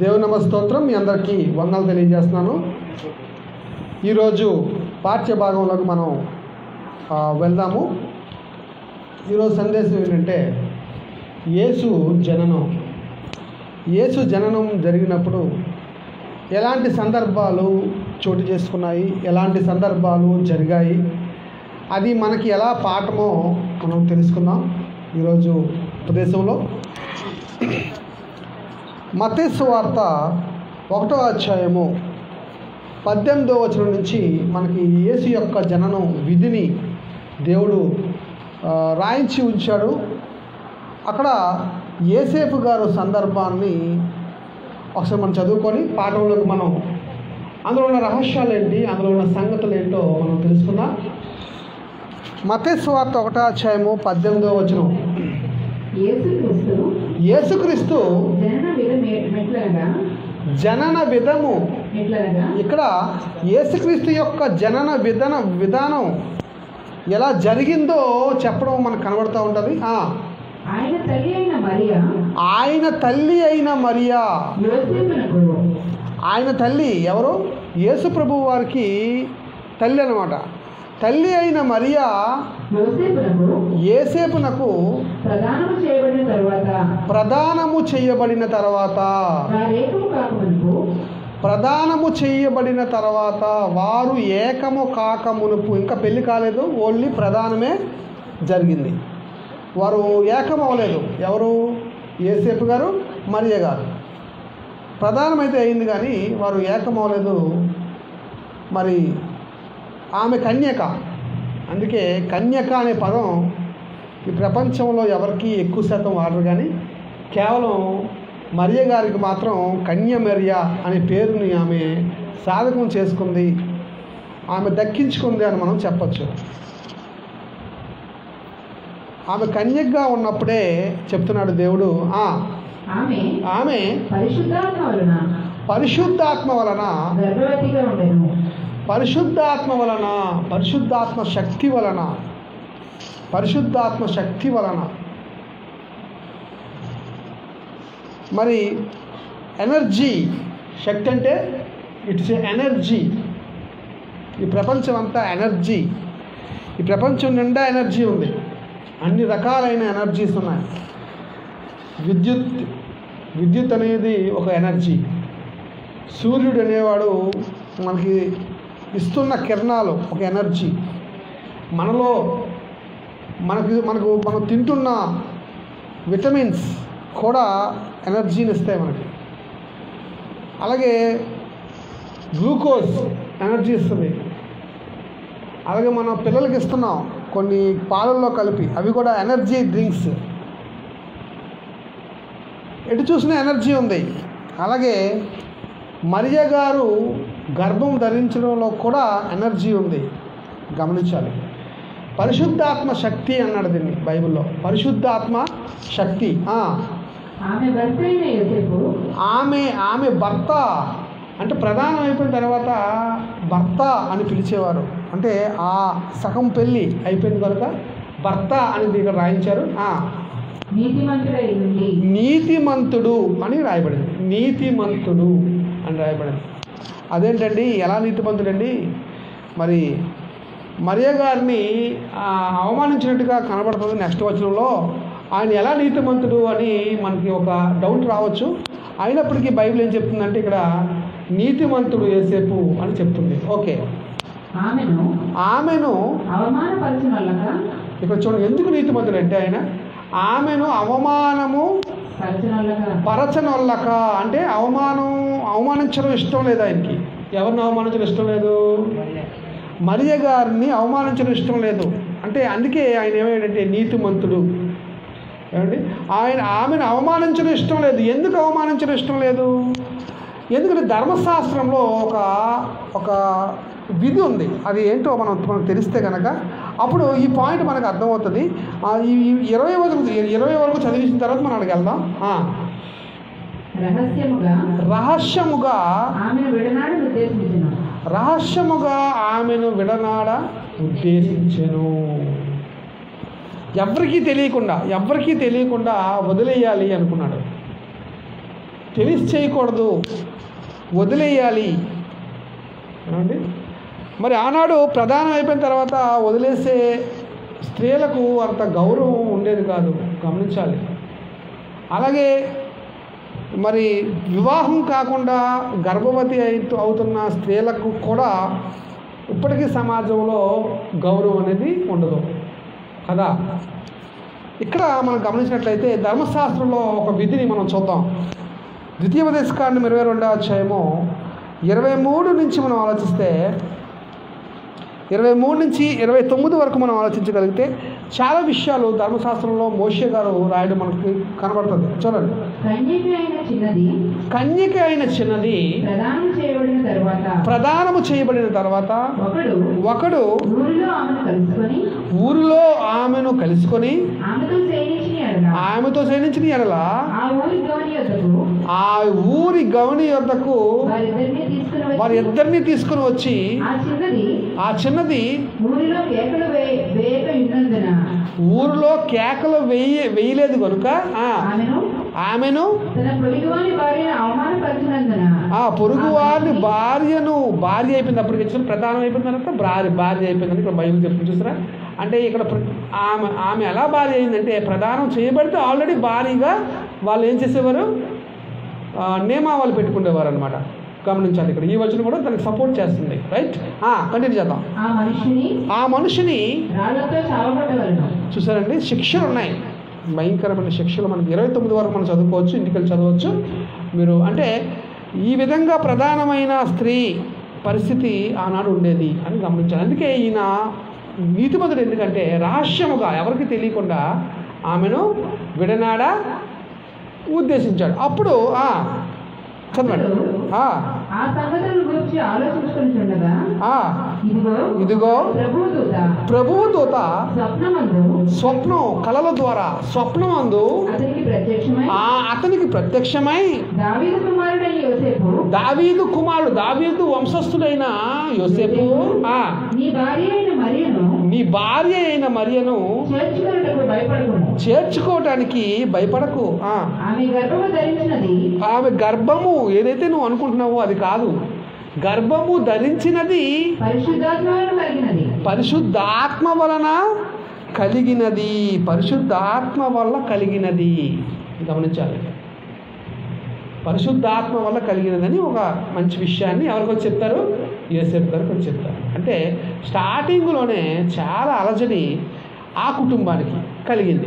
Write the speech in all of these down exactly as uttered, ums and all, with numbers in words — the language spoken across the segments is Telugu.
దేవుని నమ స్తోత్రం. మీ అందరికీ వందనాలు తెలియజేస్తున్నాను. ఈరోజు పాఠ్య భాగంలోకి మనం వెళ్దాము. ఈరోజు సందేశం ఏంటంటే యేసు జననం. యేసు జననం జరిగినప్పుడు ఎలాంటి సందర్భాలు చోటు చేసుకున్నాయి, ఎలాంటి సందర్భాలు జరిగాయి, అది మనకి ఎలా పాఠమో మనం తెలుసుకుందాం ఈరోజు ఉపదేశంలో. మత్తయి సువార్త ఒకటో అధ్యాయము పద్దెనిమిదో వచనం నుంచి మనకి యేసు యొక్క జననం విధిని దేవుడు రాయించి ఉంచాడు. అక్కడ యేసేపు గారు సందర్భాన్ని ఒకసారి మనం చదువుకొని పాఠంలోకి మనం అందులో ఉన్న రహస్యాలు ఏంటి, అందులో ఉన్న సంగతులు ఏంటో మనం తెలుసుకుందాం. మత్తయి సువార్త ఒకటో అధ్యాయము పద్దెనిమిదో వచనం. యేసుక్రీస్తు జనన విధము, ఇక్కడ యేసుక్రీస్తు యొక్క జనన విధాన విధానం ఎలా జరిగిందో చెప్పడం మనకు కనబడుతూ ఉంటుంది. ఆయన తల్లి అయిన మరియా ఆయన తల్లి అయిన మరియా ఆయన తల్లి ఎవరు? యేసు ప్రభువు వారికి తల్లి అన్నమాట. తల్లి అయిన మరియా యేసేపునకు ప్రదానము చేయబడిన తర్వాత ప్రదానము చేయబడిన తర్వాత ప్రదానము చేయబడిన తర్వాత వారు ఏకము కాకమునుపు, ఇంకా పెళ్లి కాలేదు, ఓన్లీ ప్రదానమే జరిగింది. వారు ఏకం అవ్వలేదు. ఎవరు? యేసేపు గారు, మరియ గారు. ప్రదానం అయితే అయింది కానీ వారు ఏకం అవ్వలేదు. మరి ఆమె కన్యక. అందుకే కన్యక అనే పదం ఈ ప్రపంచంలో ఎవరికి ఎక్కువ శాతం వాడరు, కానీ కేవలం మరియ గారికి మాత్రం కన్య మరియ అనే పేరుని ఆమె సాధకం చేసుకుంది, ఆమె దక్కించుకుంది అని మనం చెప్పచ్చు. ఆమె కన్యకగా ఉన్నప్పుడే చెప్తున్నాడు దేవుడు, ఆమె పరిశుద్ధాత్మ వలన పరిశుద్ధాత్మ వలన పరిశుద్ధాత్మ శక్తి వలన పరిశుద్ధాత్మ శక్తి వలన మరి ఎనర్జీ, శక్తి అంటే ఇట్స్ ఏ ఎనర్జీ. ఈ ప్రపంచం అంతా ఎనర్జీ. ఈ ప్రపంచం నిండా ఎనర్జీ ఉంది. అన్ని రకాలైన ఎనర్జీస్ ఉన్నాయి. విద్యుత్ విద్యుత్ అనేది ఒక ఎనర్జీ. సూర్యుడు అనేవాడు మనకి ఇస్తున్న కిరణాలు ఒక ఎనర్జీ. మనలో మనకి మనకు మనం తింటున్న విటమిన్స్ కూడా ఎనర్జీని ఇస్తాయి మనకి. అలాగే గ్లూకోజ్ ఎనర్జీ ఇస్తుంది. అలాగే మనం పిల్లలకి ఇస్తున్నాం కొన్ని పాలల్లో కలిపి, అవి కూడా ఎనర్జీ డ్రింక్స్. ఎటు చూసినా ఎనర్జీ ఉంది. అలాగే మరియ గారు గర్భం ధరించడంలో కూడా ఎనర్జీ ఉంది, గమనించాలి. పరిశుద్ధాత్మ శక్తి అన్నాడు దీన్ని బైబిల్లో. పరిశుద్ధాత్మ శక్తి. ఆమె ఆమె భర్త అంటే ప్రధానం అయిపోయిన తర్వాత భర్త అని పిలిచేవారు. అంటే ఆ సగం పెళ్ళి అయిపోయిన కనుక భర్త అని దీనికి రాయించారు. నీతిమంతుడు అని రాయబడింది. నీతిమంతుడు అని రాయబడింది. అదేంటండి, ఎలా నీతిమంతుడండి? మరి మరియ గారిని అవమానించినట్టుగా కనబడుతుంది నెక్స్ట్ వచనంలో. ఆయన ఎలా నీతిమంతుడు అని మనకి ఒక డౌట్ రావచ్చు. అయినప్పటికీ బైబిల్ ఏం చెప్తుందంటే ఇక్కడ నీతిమంతుడు యేసేపు అని చెప్తుంది. ఓకే, ఆమెను ఇక్కడ చూడండి, ఎందుకు నీతిమంతుడు అంటే ఆయన ఆమెను అవమానము పరచనొల్లక, అంటే అవమానం అవమానించడం ఇష్టం లేదు ఆయనకి. ఎవరిని అవమానించడం ఇష్టం లేదు? మరియ గారిని అవమానించడం ఇష్టం లేదు. అంటే అందుకే ఆయన ఏమయ్యాడంటే నీతిమంతుడు. ఏమండి, ఆయన ఆమెను అవమానించడం ఇష్టం లేదు. ఎందుకు అవమానించడం ఇష్టం లేదు? ఎందుకంటే ధర్మశాస్త్రంలో ఒక ఒక విధి ఉంది. అది ఏంటో మనం మనకు తెలిస్తే కనుక అప్పుడు ఈ పాయింట్ మనకు అర్థమవుతుంది. ఈ ఇరవై వరకు ఇరవై వరకు చదివించిన తర్వాత మనం అక్కడికి వెళ్దాం. రహస్యముగా రహస్యముగా ఆమెను విడనాడ ఉద్దేశించెను రహస్యముగా ఆమెను విడనాడ ఉద్దేశించెను. ఎవరికీ తెలియకుండా ఎవరికీ తెలియకుండా వదిలేయాలి అనుకున్నాడు. తెలిసి చేయకూడదు, వదిలేయాలి ఏమండి. మరి ఆనాడు ప్రధానం అయిపోయిన తర్వాత వదిలేసే స్త్రీలకు అంత గౌరవం ఉండేది కాదు, గమనించాలి. అలాగే మరి వివాహం కాకుండా గర్భవతి అయితూ అవుతున్న స్త్రీలకు కూడా ఇప్పటికీ సమాజంలో గౌరవం అనేది ఉండదు కదా. ఇక్కడ మనం గమనించినట్లయితే ధర్మశాస్త్రంలో ఒక విధిని మనం చూద్దాం. ద్వితీయోపదేశకాండం ఇరవై రెండవ అధ్యాయము ఇరవై మూడు నుంచి మనం ఆలోచిస్తే, ఇరవై మూడు నుంచి ఇరవై తొమ్మిది వరకు మనం ఆలోచించగలిగితే చాలా విషయాలు ధర్మశాస్త్రంలో మోషే గారు రాయడం మనకి కనబడుతుంది. చూడండి. కన్యక అయిన చిన్నది కన్యక అయిన చిన్నది ప్రదానం చేయబడిన తర్వాత ప్రదానము చేయబడిన తర్వాత ఒకడు ఒకడు ఊరిలో ఆమెను కలుసుకొని ఊరిలో ఆమెను కలుసుకొని ఆమెతో శయనించిన ఎడల ఆమెతో శయనించిన ఎడల ఆ ఊరి గౌని యొద్దకు ఆ ఊరి గౌని యొద్దకు వారిద్దరిని తీసుకుని వచ్చి వారి ఇద్దరిని తీసుకుని వచ్చి ఆ చిన్నది ఆ చిన్నది ఊరిలో కేకలు వే- వేయక ఉన్నందున ఊరిలో కేకలు వేయ వేయలేదు కనుక ఆ, ఆమెను ఆమెను తన పొరుగువాని భార్యను అవమానపరిచినందున ఆ పొరుగు వారిని భార్యను భార్య అయిపోయింది. అప్పటికి వచ్చిన ప్రధానం అయిపోయిన తర్వాత భార్య భార్య అయిపోయిందని ఇక్కడ బైబిల్ చెప్తుంది. చూసారా, అంటే ఇక్కడ ప్ర- ఆమె ఆమె ఎలా భార్య అయిందంటే ప్రధానం చేయబడితే ఆల్రెడీ భార్యగా వాళ్ళు ఏం చేసేవారు, ఆ, నియమావళి పెట్టుకునేవారు అనమాట. గమనించాలి, ఇక్కడ ఈ వచనం కూడా దానికి సపోర్ట్ చేస్తుంది. రైట్, కంటిన్యూ చేద్దాం. ఆ మనిషిని ఆ మనిషిని రాళ్లతో చావగొట్టవలెను. చూసారండి, శిక్షలు ఉన్నాయి, భయంకరమైన శిక్షలు. మనకి ఇరవై తొమ్మిది వరకు మనం చదువుకోవచ్చు, ఇంటికి చదవచ్చు మీరు. అంటే ఈ విధంగా ప్రధానమైన స్త్రీ పరిస్థితి ఆనాడు ఉండేది అని గమనించాలి. అందుకే ఈయన నీతిమంతుడు ఎందుకంటే రహస్యముగా ఎవరికి తెలియకుండా ఆమెను విడనాడ ఉద్దేశించాడు. అప్పుడు చదవండి. ఆ సంగతులను గురించి ఆలోచించుకుంటుండగా ఇదిగో ఇదిగో ప్రభువు దూత ప్రభువు దూత స్వప్నమందు స్వప్నం కలల ద్వారా స్వప్నమందు అతనికి ప్రత్యక్షమై ఆ అతనికి ప్రత్యక్షమై దావీదు కుమారుడైన యోసేపు దావీదు కుమారుడు దావీదు వంశస్థుడైన యోసేపు ఆ నీ భార్య అయిన మరియను నీ భార్య అయిన మరియను చేర్చుకొనుటకు భయపడకుము. చేర్చుకోవటానికి భయపడకు. ఆ ఆమె గర్భము ధరించినది ఆమె గర్భము ఏదైతే నువ్వు అనుకుంటున్నావో అది కాదు, గర్భము ధరించినది పరిశుద్ధాత్మ వలన కలిగినది. పరిశుద్ధాత్మ వలన కలిగినది పరిశుద్ధాత్మ వల్ల కలిగినది గమనించాలి. పరిశుద్ధాత్మ వల్ల కలిగినదని ఒక మంచి విషయాన్ని ఎవరికో చెప్తారు, యోసేపు గారికి చెప్తారు. అంటే స్టార్టింగ్లోనే చాలా అలజడి ఆ కుటుంబానికి కలిగింది.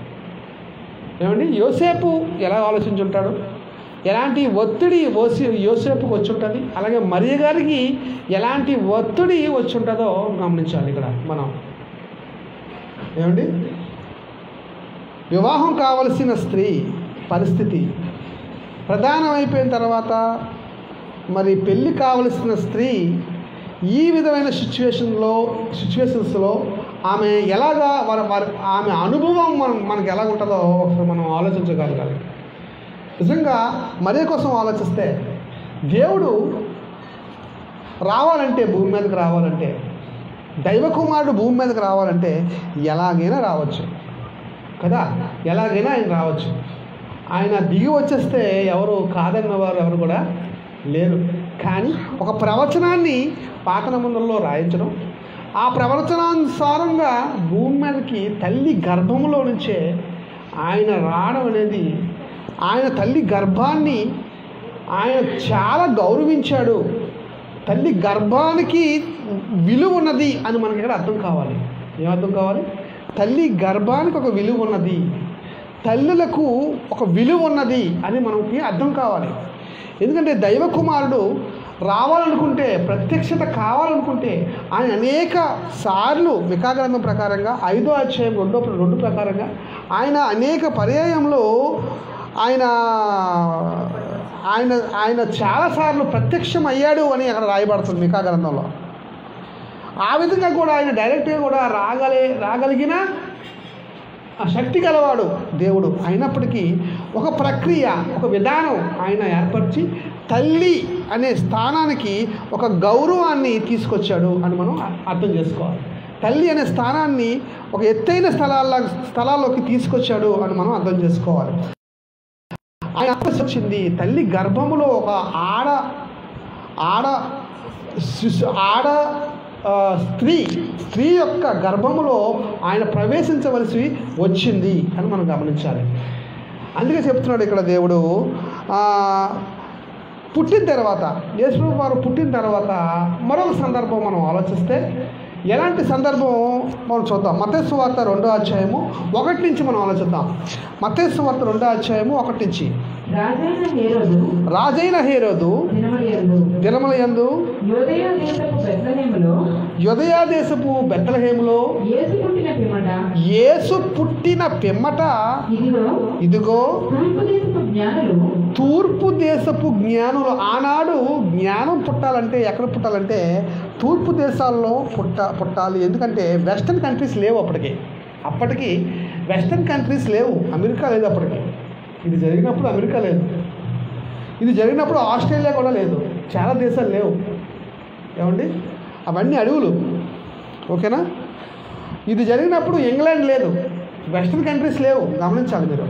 ఏమండి, యోసేపు ఎలా ఆలోచించుంటాడు, ఎలాంటి ఒత్తిడి ఓసి యోసేపుకి వచ్చి ఉంటుంది, అలాగే మరియ గారికి ఎలాంటి ఒత్తిడి వచ్చి ఉంటుందో గమనించాలి ఇక్కడ మనం. ఏమండి, వివాహం కావలసిన స్త్రీ పరిస్థితి ప్రధానం అయిపోయిన తర్వాత మరి పెళ్ళి కావలసిన స్త్రీ ఈ విధమైన సిచ్యువేషన్లో సిచ్యువేషన్స్లో ఆమె ఎలాగా వారి వారి ఆమె అనుభవం మనం మనకు ఎలా ఉంటుందో ఒకసారి మనం ఆలోచించగలగాలి. నిజంగా మరియ కోసం ఆలోచిస్తే దేవుడు రావాలంటే భూమి మీదకి రావాలంటే దైవకుమారుడు భూమి మీదకి రావాలంటే ఎలాగైనా రావచ్చు కదా, ఎలాగైనా ఆయన రావచ్చు. ఆయన దిగి వచ్చేస్తే ఎవరు కాదన్నవారు ఎవరు కూడా లేరు. కానీ ఒక ప్రవచనాన్ని పాత నిబంధనలో రాయించడం, ఆ ప్రవచనానుసారంగా భూమి మీదకి తల్లి గర్భంలో నుంచే ఆయన రావడం అనేది, ఆయన తల్లి గర్భాన్ని ఆయన చాలా గౌరవించాడు. తల్లి గర్భానికి విలువ ఉన్నది అని మనకి ఇక్కడ అర్థం కావాలి. ఏమర్థం కావాలి? తల్లి గర్భానికి ఒక విలువ ఉన్నది, తల్లులకు ఒక విలువ ఉన్నది అని మనకి అర్థం కావాలి. ఎందుకంటే దైవ కుమారుడు రావాలనుకుంటే, ప్రత్యక్షత కావాలనుకుంటే ఆయన అనేక సార్లు మికా గ్రంథం ప్రకారంగా ఐదో అధ్యాయం రెండో రెండు ప్రకారంగా ఆయన అనేక పర్యాయంలో ఆయన ఆయన ఆయన చాలాసార్లు ప్రత్యక్షం అయ్యాడు అని అక్కడ రాయబడుతుంది మికా గ్రంథంలో. ఆ విధంగా కూడా ఆయన డైరెక్ట్గా కూడా రాగలే రాగలిగిన శక్తి గలవాడు దేవుడు. అయినప్పటికీ ఒక ప్రక్రియ, ఒక విధానం ఆయన ఏర్పరిచి తల్లి అనే స్థానానికి ఒక గౌరవాన్ని తీసుకొచ్చాడు అని మనం అర్థం చేసుకోవాలి. తల్లి అనే స్థానాన్ని ఒక ఎత్తైన స్థలాల స్థలాల్లోకి తీసుకొచ్చాడు అని మనం అర్థం చేసుకోవాలి. ఆయన వచ్చింది. తల్లి గర్భములో ఒక ఆడ ఆడ శిశు ఆడ స్త్రీ స్త్రీ యొక్క గర్భములో ఆయన ప్రవేశించవలసి వచ్చింది అని మనం గమనించాలి. అందుకే చెప్తున్నాడు ఇక్కడ దేవుడు, పుట్టిన తర్వాత యేసు వారు పుట్టిన తర్వాత మరొక సందర్భం మనం ఆలోచిస్తే ఎలాంటి సందర్భం మనం చూద్దాం. మత్తయి సువార్త రెండో అధ్యాయము ఒకటి నుంచి మనం ఆలోచిద్దాం. మత్తయి సువార్త రెండో అధ్యాయము ఒకటి నుంచి. రాజైన హేరోదు దినముల యందు యూదయ దేశపు బెత్లెహేములో యేసు పుట్టిన పిమ్మట ఇదిగో తూర్పు దేశపు జ్ఞానులు, ఆనాడు జ్ఞానం పుట్టాలంటే ఎక్కడ పుట్టాలంటే తూర్పు దేశాల్లో పుట్ట పుట్టాలి ఎందుకంటే వెస్టర్న్ కంట్రీస్ లేవు అప్పటికి అప్పటికి వెస్టర్న్ కంట్రీస్ లేవు. అమెరికా లేదు అప్పటికి. ఇది జరిగినప్పుడు అమెరికా లేదు, ఇది జరిగినప్పుడు ఆస్ట్రేలియా కూడా లేదు, చాలా దేశాలు లేవు. ఏమండి, అవన్నీ అడవులు. ఓకేనా? ఇది జరిగినప్పుడు ఇంగ్లాండ్ లేదు, వెస్టర్న్ కంట్రీస్ లేవు. గమనించాలి మీరు.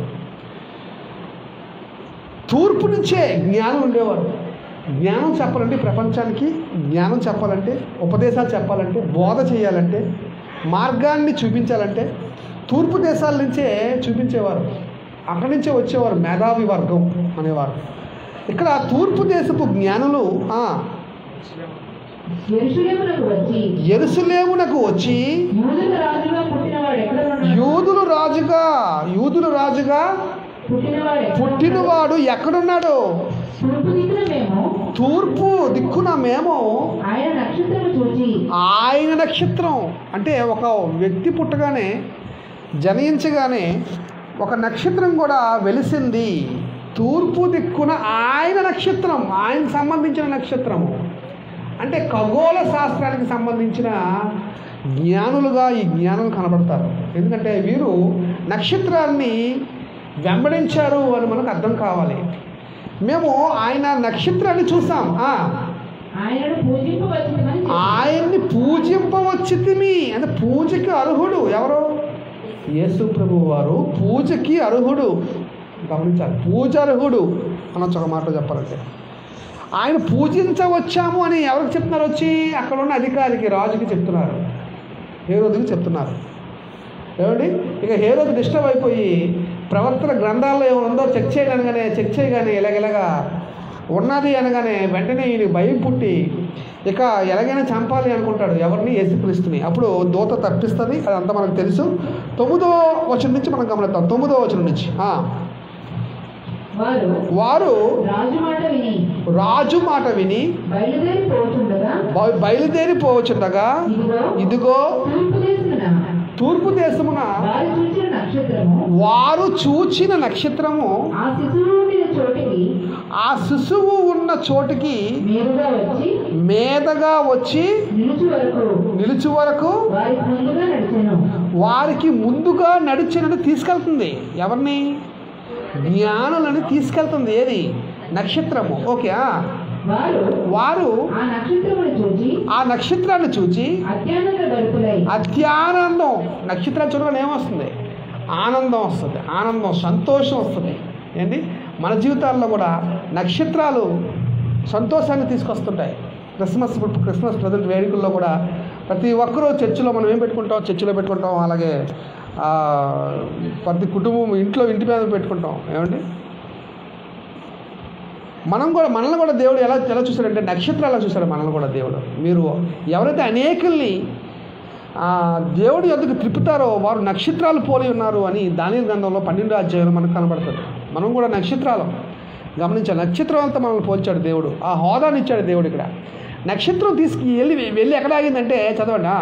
తూర్పు నుంచే జ్ఞానం ఉండేవారు. జ్ఞానం చెప్పాలంటే ప్రపంచానికి జ్ఞానం చెప్పాలంటే, ఉపదేశాలు చెప్పాలంటే, బోధ చేయాలంటే, మార్గాన్ని చూపించాలంటే తూర్పు దేశాల నుంచే చూపించేవారు. అక్కడి నుంచే వచ్చేవారు మేధావి వర్గం అనేవారు. ఇక్కడ తూర్పు దేశపు జ్ఞానులు యెరూషలేమునకు వచ్చి యూదులు రాజుగా యూదులు రాజుగా పుట్టినవాడు ఎక్కడున్నాడు? తూర్పు దిక్కున మేము ఆయన నక్షత్రం అంటే ఒక వ్యక్తి పుట్టగానే జనించగానే ఒక నక్షత్రం కూడా వెలిసింది. తూర్పు దిక్కున ఆయన నక్షత్రం, ఆయనకు సంబంధించిన నక్షత్రము అంటే ఖగోళ శాస్త్రానికి సంబంధించిన జ్ఞానులుగా ఈ జ్ఞానులు కనబడతారు. ఎందుకంటే వీరు నక్షత్రాన్ని వెంబడించారు అని మనకు అర్థం కావాలి. మేము ఆయన నక్షత్రాన్ని చూసాం, ఆయన్ని పూజింపవచ్చితిమి అంటే పూజకి అర్హుడు ఎవరు? యేసు ప్రభువు వారు పూజకి అర్హుడు. గమనించాలి, పూజ అర్హుడు అనొచ్చు ఒక మాట చెప్పాలంటే. ఆయన పూజించవచ్చాము అని ఎవరికి చెప్తున్నారు? వచ్చి అక్కడ ఉన్న అధికారికి, రాజుకి చెప్తున్నారు, హేరోదుకి చెప్తున్నారు. ఏమండి, ఇక హేరోదు డిస్టర్బ్ అయిపోయి ప్రవర్తన గ్రంథాల్లో ఏమైనా ఉందో చెక్ చేయగానే చెక్ చేయగానే ఇలాగెలాగా ఉన్నది అనగానే వెంటనే ఈయన భయం పుట్టి ఇక ఎలాగైనా చంపాలి అనుకుంటాడు. ఎవరిని? యేసుక్రీస్తుని. అప్పుడు దూత తప్పిస్తుంది, అదంతా మనకు తెలుసు. తొమ్మిదో వచనం నుంచి మనం గమనిద్దాం. తొమ్మిదో వచనం నుంచి వారు రాజు మాట విని బయలుదేరిపోవచ్చుండగా ఇదిగో తూర్పు దేశమున వారు చూచిన నక్షత్రము ఆ శిశువు ఉన్న చోటికి మీదగా వచ్చి నిలుచు వరకు వారికి ముందుగా నడిచినట్టు తీసుకెళ్తుంది. ఎవరిని? జ్ఞానులని తీసుకెళ్తుంది. ఏది? నక్షత్రము. ఓకే, వారు ఆ నక్షత్రాన్ని చూచి అత్యానందం, నక్షత్రాలు చూడగానే ఏమొస్తుంది? ఆనందం వస్తుంది, ఆనందం, సంతోషం వస్తుంది. ఏంటి? మన జీవితాల్లో కూడా నక్షత్రాలు సంతోషాన్ని తీసుకొస్తుంటాయి. క్రిస్మస్ క్రిస్మస్ ప్రజెంట్ వేడుకల్లో కూడా ప్రతి ఒక్కరూ చర్చిలో మనం ఏం పెట్టుకుంటాం? చర్చిలో పెట్టుకుంటాం. అలాగే ప్రతి కుటుంబం ఇంట్లో ఇంటి మీద పెట్టుకుంటాం. ఏమండి, మనం కూడా మనల్ని కూడా దేవుడు ఎలా ఎలా చూశాడంటే నక్షత్రాలు చూశాడు మనల్ని కూడా దేవుడు. మీరు ఎవరైతే అనేకుల్ని దేవుడి యొద్దకు త్రిప్పుతారో వారు నక్షత్రాలు పోలి ఉన్నారు అని దానియేలు గ్రంథంలో పన్నెండో అధ్యాయంలో మనకు కనబడుతుంది. మనం కూడా నక్షత్రాలు గమనించాలి. నక్షత్రాలతో మనల్ని పోల్చాడు దేవుడు, ఆ హోదాని ఇచ్చాడు దేవుడు. ఇక్కడ నక్షత్రం తీసుకు వెళ్ళి వెళ్ళి ఎక్కడ ఆగిందంటే చదవండి.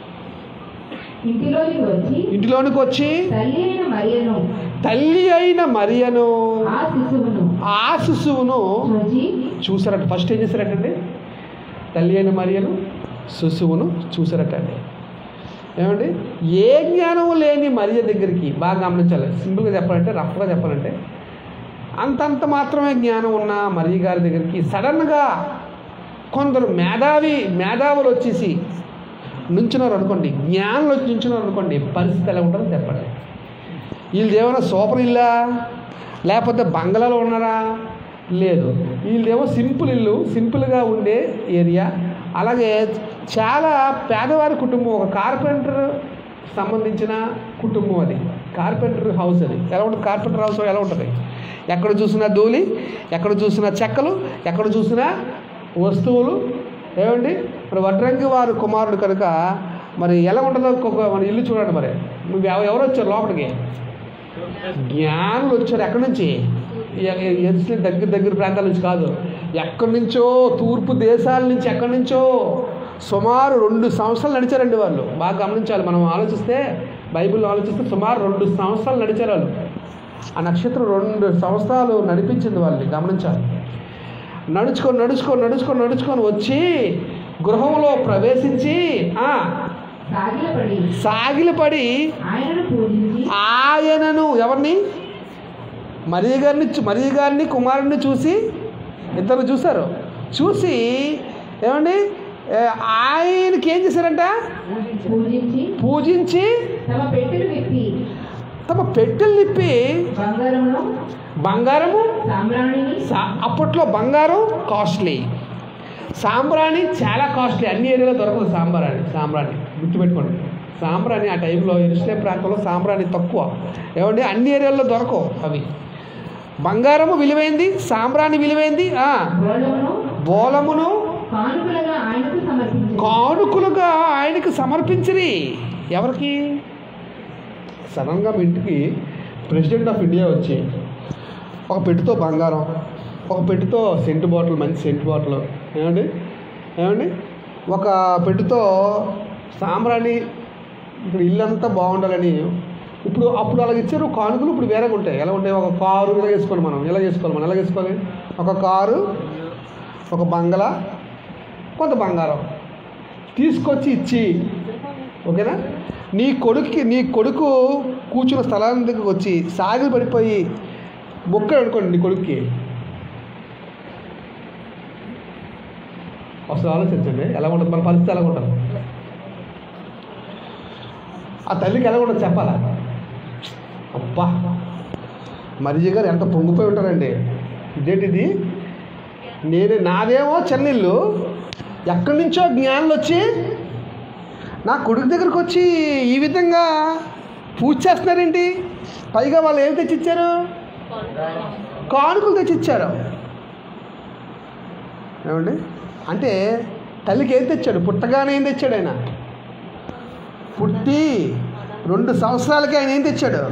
ఇంటిలోనికి వచ్చి తల్లి అయిన మరియను ఆ శిశువును చూసారట. ఫస్ట్ ఏం చేశారటండి? తల్లి అయిన మరియను శిశువును చూసారటండి. ఏమండి, ఏ జ్ఞానం లేని మరియ దగ్గరికి, బాగా గమనించాలి, సింపుల్గా చెప్పాలంటే, రఫ్గా చెప్పాలంటే, అంతంత మాత్రమే జ్ఞానం ఉన్న మరియ గారి దగ్గరికి సడన్గా కొందరు మేధావి మేధావులు వచ్చేసి నుంచున్నారు అనుకోండి, జ్ఞానులు వచ్చి నుంచున్నారు అనుకోండి, పరిస్థితి ఎలా ఉంటుందో చెప్పండి. వీళ్ళు ఏమైనా సూపర్ ఇల్లా? లేకపోతే బంగ్లాలో ఉన్నారా? లేదు. వీళ్ళేమో సింపుల్ ఇల్లు, సింపుల్గా ఉండే ఏరియా. అలాగే చాలా పేదవారి కుటుంబం, ఒక కార్పెంటర్ సంబంధించిన కుటుంబం. అది కార్పెంటర్ హౌస్. అది ఎలా ఉంటుంది? కార్పెంటర్ హౌస్ ఎలా ఉంటుంది? ఎక్కడ చూసినా ధూళి, ఎక్కడ చూసినా చెక్కలు, ఎక్కడ చూసినా వస్తువులు. ఏమండి మరి వడ్రంగి వారు కుమారుడు కనుక మరి ఎలా ఉంటుందో ఒక్కొక్క మన ఇల్లు చూడండి. మరి నువ్వు ఎవరు వచ్చారు లోపలికి? జ్ఞానులు వచ్చారు. ఎక్కడి నుంచి? దగ్గర దగ్గర ప్రాంతాల నుంచి కాదు, ఎక్కడి నుంచో, తూర్పు దేశాల నుంచి, ఎక్కడి నుంచో సుమారు రెండు సంవత్సరాలు నడిచారండి వాళ్ళు. బాగా గమనించాలి. మనం ఆలోచిస్తే, బైబిల్లో ఆలోచిస్తే సుమారు రెండు సంవత్సరాలు నడిచారు వాళ్ళు. ఆ నక్షత్రం రెండు సంవత్సరాలు నడిపించింది వాళ్ళని. గమనించాలి. నడుచుకొని నడుచుకొని నడుచుకొని నడుచుకొని వచ్చి గృహంలో ప్రవేశించి సాగిలపడి ఆయనను, ఎవరిని? మరియ గారిని మరియ గారిని కుమారుడిని చూసి, ఇద్దరు చూశారు. చూసి ఏమండి ఆయనకి ఏం చేశారంట? పూజించి తమ పెట్టెలు నిప్పి బంగారము, అప్పట్లో బంగారం కాస్ట్లీ, సాంబ్రాణి చాలా కాస్ట్లీ. అన్ని ఏరియాలో దొరకదు సాంబ్రాణి. సాంబ్రాణి గుర్తుపెట్టుకోండి. సాంబ్రాణి ఆ టైంలో ఎరుసలేం ప్రాంతంలో సాంబ్రాణి తక్కువ. ఏమండి అన్ని ఏరియాల్లో దొరకవు అవి. బంగారము విలువైంది, సాంబ్రాణి విలువైంది. బోలమును కానుకలుగా ఆయనకు సమర్పించిరి. ఎవరికి? సడన్గా మీ ఇంటికి ప్రెసిడెంట్ ఆఫ్ ఇండియా వచ్చి ఒక పెట్టెతో బంగారం, ఒక పెట్టెతో సెంటు బాటిల్, మంచి సెంటు బాటిల్, ఏమండి ఏమండి ఒక పెట్టెతో సాంబ్రాణి, ఇప్పుడు ఇల్లంతా బాగుండాలని. ఇప్పుడు అప్పుడు అలాగ ఇచ్చారు కానుకలు. ఇప్పుడు వేరేగా ఉంటాయి. ఎలా ఉంటాయి? ఒక కారు ఇలా వేసుకోవాలి. మనం ఎలా వేసుకోవాలి? మనం ఎలా వేసుకోవాలి? ఒక కారు, ఒక బంగ్లా, కొంత బంగారం తీసుకొచ్చి ఇచ్చి, ఓకేనా? నీ కొడుకుకి, నీ కొడుకు కూర్చున్న స్థలానికి దగ్గరికి వచ్చి సాగిలి పడిపోయి మొక్కలు అనుకోండి నీ కొడుక్కి. అసలు ఆలోచించండి ఎలా ఉంటుంది మన పరిస్థితి, ఎలా ఉంటుంది? ఆ తల్లికి ఎలా ఉంటుంది చెప్పాలా? అబ్బా, మరియ గారు ఎంత పొంగిపోయి ఉంటారండి. ఇదేంటిది? నేను నాదేమో చెన్నీళ్ళు, ఎక్కడి నుంచో జ్ఞానులు వచ్చి నా కొడుకు దగ్గరకు వచ్చి ఈ విధంగా పూజ చేస్తున్నారేంటి? పైగా వాళ్ళు ఏం తెచ్చిచ్చారు? కానుకలు తెచ్చిచ్చారు. ఏమండి అంటే తల్లికి ఏం తెచ్చాడు? పుట్టగానే ఏం తెచ్చాడు ఆయన? పుట్టి రెండు సంవత్సరాలకి ఆయన ఏం తెచ్చాడు?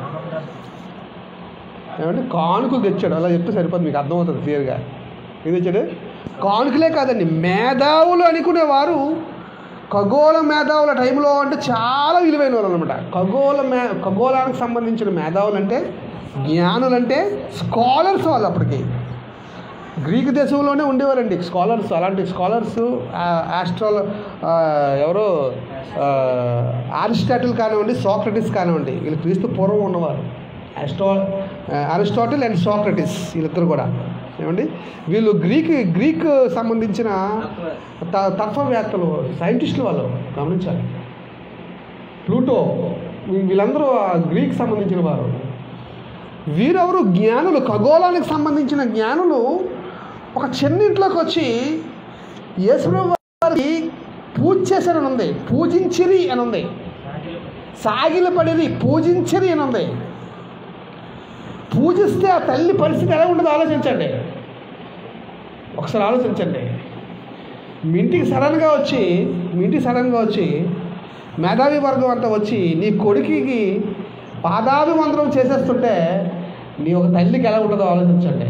ఏమంటే కానుకలు తెచ్చాడు. అలా చెప్తే సరిపోతుంది, మీకు అర్థమవుతుంది క్లియర్గా. ఏం తెచ్చాడు? కానుకలే కాదండి, మేధావులు అనుకునేవారు, ఖగోళ మేధావుల టైంలో అంటే చాలా విలువైన వాళ్ళు అనమాట. ఖగోళ మే ఖగోళానికి సంబంధించిన మేధావులు అంటే, జ్ఞానులు అంటే స్కాలర్స్ వాళ్ళు. అప్పటికి గ్రీక్ దేశంలోనే ఉండేవారండి స్కాలర్స్. అలాంటి స్కాలర్స్ ఆస్ట్రాల ఎవరో అరిస్టాటిల్ కానివ్వండి, సోక్రటిస్ కానివ్వండి, వీళ్ళు క్రీస్తు పూర్వం ఉన్నవారు. ఆస్ట్రో అరిస్టాటిల్ అండ్ సోక్రటిస్ వీళ్ళిద్దరు కూడా. ఏమండి వీళ్ళు గ్రీక్ గ్రీక్ సంబంధించిన త తత్వవేత్తలు, సైంటిస్టులు వాళ్ళు. గమనించాలి. ప్లూటో, వీళ్ళందరూ గ్రీక్ సంబంధించిన వారు. వీరెవరు? జ్ఞానులు, ఖగోళానికి సంబంధించిన జ్ఞానులు. ఒక చిన్నింట్లోకి వచ్చి యేసుప్రభువు వారికి పూజ చేశారని ఉంది, పూజించిరి అని ఉంది, సాగిల పడిరి, పూజించిరి అని ఉంది. పూజిస్తే ఆ తల్లి పరిస్థితి ఎలా ఉంటుందో ఆలోచించండి. ఒకసారి ఆలోచించండి. మీ ఇంటికి సడన్గా వచ్చి మీ ఇంటికి సడన్గా వచ్చి మేధావి వర్గం అంతా వచ్చి నీ కొడుకుకి పాదాభివందనం చేసేస్తుంటే నీ ఒక తల్లికి ఎలా ఉంటుందో ఆలోచించండి.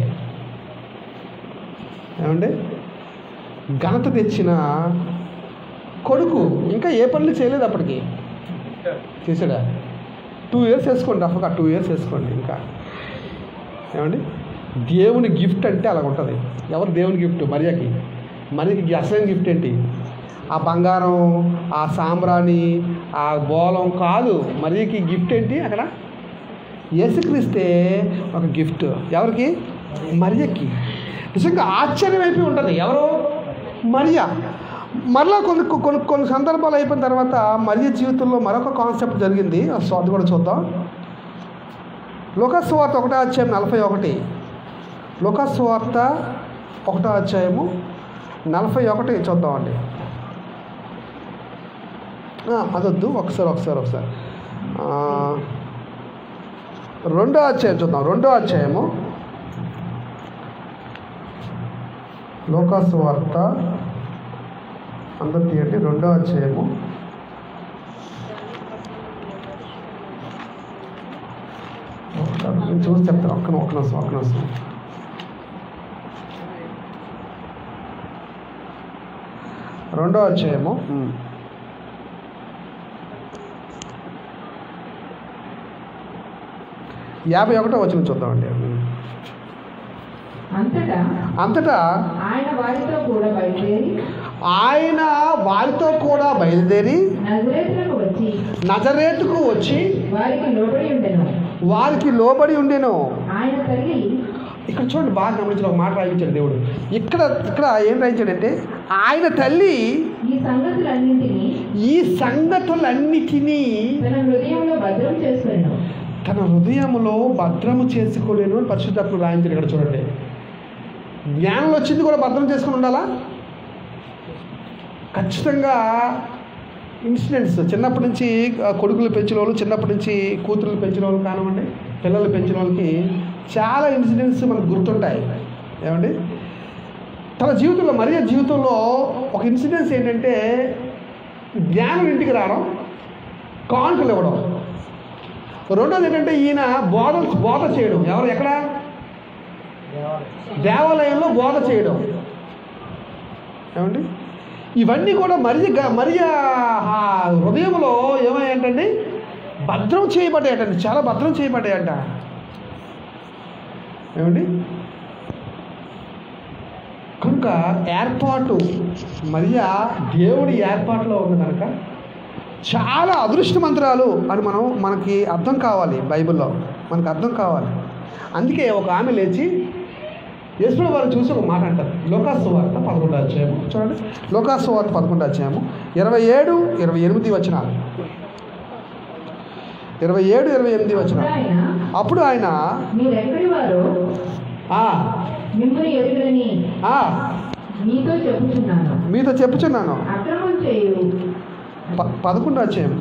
ఏమండి ఘనత తెచ్చిన కొడుకు ఇంకా ఏ పనులు చేయలేదు. అప్పటికి చేసాడా? టూ ఇయర్స్ వేసుకోండి, రఫ్గా టూ ఇయర్స్ వేసుకోండి. ఇంకా ఏమండి దేవుని గిఫ్ట్ అంటే అలా ఉంటుంది. ఎవరు దేవుని గిఫ్ట్? మరియకి. మరియకి అసలైన గిఫ్ట్ ఏంటి? ఆ బంగారం, ఆ సాంబ్రాణి, ఆ బోలం కాదు. మరియకి గిఫ్ట్ ఏంటి? అక్కడ యేసుక్రీస్తే ఒక గిఫ్ట్. ఎవరికి? మరియకి. నిజంగా ఆశ్చర్యం అయిపోయి ఉంటుంది. ఎవరు? మరియ. మరలా కొన్ని కొన్ని కొన్ని సందర్భాలు అయిపోయిన తర్వాత మరియ జీవితంలో మరొక కాన్సెప్ట్ జరిగింది. సో అది కూడా చూద్దాం. లూకాసు సువార్త ఒకటో అధ్యాయం నలభై ఒకటి లూకాసు సువార్త ఒకటో అధ్యాయము నలభై ఒకటి చూద్దామండి. అదొద్దు, ఒకసారి ఒకసారి ఒకసారి రెండో అధ్యాయం చూద్దాం. రెండో అధ్యాయము లూకాసు సువార్త అందరు తీయండి. రెండో అధ్యాయము నేను చూసి చెప్తాను. ఒక్క ఒక్క నిమిషం ఒక్క నిమిషం రెండో అధ్యాయము యాభై ఒకటో వచనం చూద్దామండి. అంతటా అంతటా ఆయన వారితో కూడా బయలుదేరి ఆయన వారితో కూడా బయలుదేరి నజరేతులకు వచ్చి నజరేతుకు వచ్చి వారికి లోబడి ఉండెను. వారికి లోబడి ఉండెను. ఆయన తల్లి ఇక్కడ చూడండి, బాగా గమనించిన ఒక మాట రాయించాడు దేవుడు. ఇక్కడ ఇక్కడ ఏం రాయించాడంటే, ఆయన తల్లి ఈ సంగతులన్నింటినీ ఈ సంగతులన్నిటినీ తన హృదయంలో భద్రం చేసుకున్నాడు. తన హృదయంలో భద్రము చేసుకోలేను అని పరిశుద్ధాత్మ రాయించాడు. ఇక్కడ చూడండి, జ్ఞానం వచ్చింది కూడా భద్రం చేసుకుని ఉండాలా? ఖచ్చితంగా ఇన్సిడెంట్స్ చిన్నప్పటి నుంచి కొడుకులు పెంచిన వాళ్ళు, చిన్నప్పటి నుంచి కూతుర్లు పెంచిన వాళ్ళు కానివ్వండి, పిల్లలు పెంచిన వాళ్ళకి చాలా ఇన్సిడెంట్స్ మనకు గుర్తుంటాయి. ఏమండి, తన జీవితంలో మరియ జీవితంలో ఒక ఇన్సిడెంట్స్ ఏంటంటే, జ్ఞానం ఇంటికి రావడం, కానుకలు ఇవ్వడం. రెండోది ఏంటంటే, ఈయన బోధ బోధ చేయడం. ఎవరు ఎక్కడ? దేవాలయంలో బోధ చేయడం. ఏమండి, ఇవన్నీ కూడా మరియ మరియ హృదయంలో ఏమయ్యాయంటండి, భద్రం చేయబడ్డాయటండి. చాలా భద్రం చేయబడ్డాయంట. ఏమండి, కనుక ఏర్పాటు మరియ దేవుడి ఏర్పాటులో ఉంది కనుక చాలా అదృష్టమంతురాలు అని మనం మనకి అర్థం కావాలి. బైబిల్లో మనకు అర్థం కావాలి. అందుకే ఒక ఆమె లేచి యేసుప్రభువు వారిని చూసి ఒక మాట అంటారు. లూకాసు సువార్త పదకొండో అధ్యాయము చూడండి. లూకాసు సువార్త పదకొండో అధ్యాయము ఇరవై ఏడు ఇరవై ఎనిమిది వచనాలు. ఇరవై ఏడు ఇరవై ఎనిమిది వచనాలు. అప్పుడు ఆయన మీరెక్కడి వారు మిమ్మల్ని ఎరుగని మీతో చెప్పుచున్నాను మీతో చెప్పుచున్నాను అక్రమం చేయు. పదకొండో అధ్యాయం